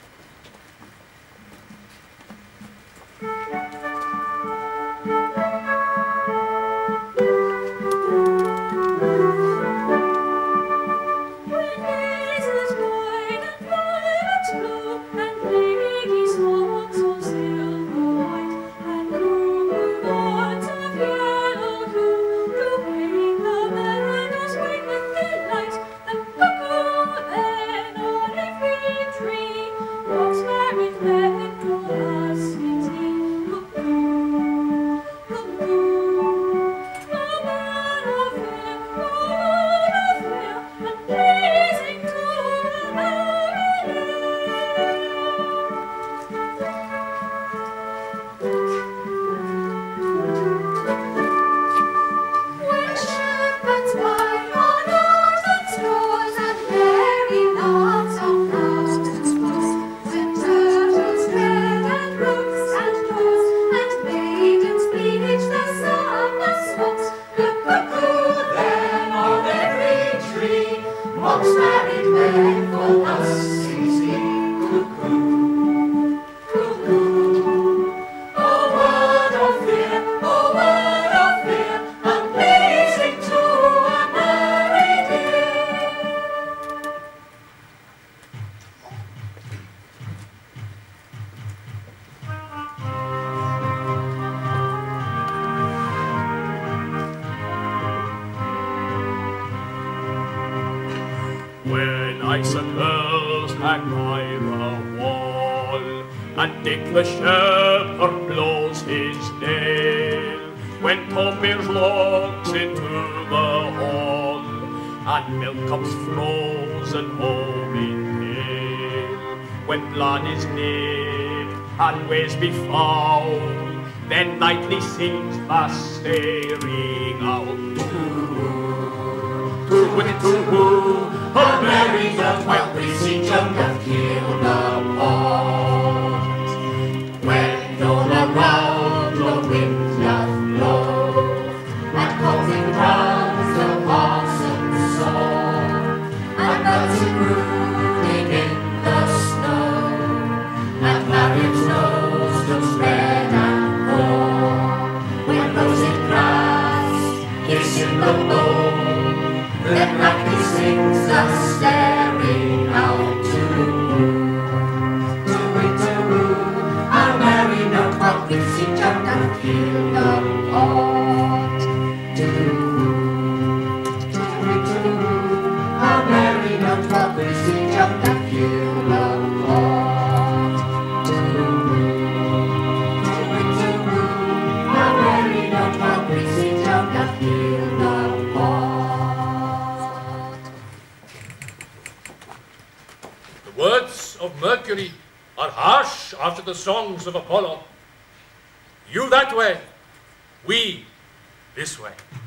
Knights and earls hang by the wall, and Dick the shepherd blows his nail, when Tom Mears walks into the hall, and milk comes frozen home in pail. When blood is nipped and ways be foul, then nightly sings the staring owl. To-woo, a merry note when we see John doth kill the pot. When all around the wind doth blow, and coughing round the parson's song, and birds are brooding in the snow, and Marion's nose looks red and warm, when rosy grass is in the bowl, then nightly sings the staring owl too. To-wee, a merry note what we see John doth kill the pot. To-wee, a merry note what we see John doth kill the pot. To-wee, a merry note what we see John doth kill the pot. The words of Mercury are harsh after the songs of Apollo. You that way, we this way.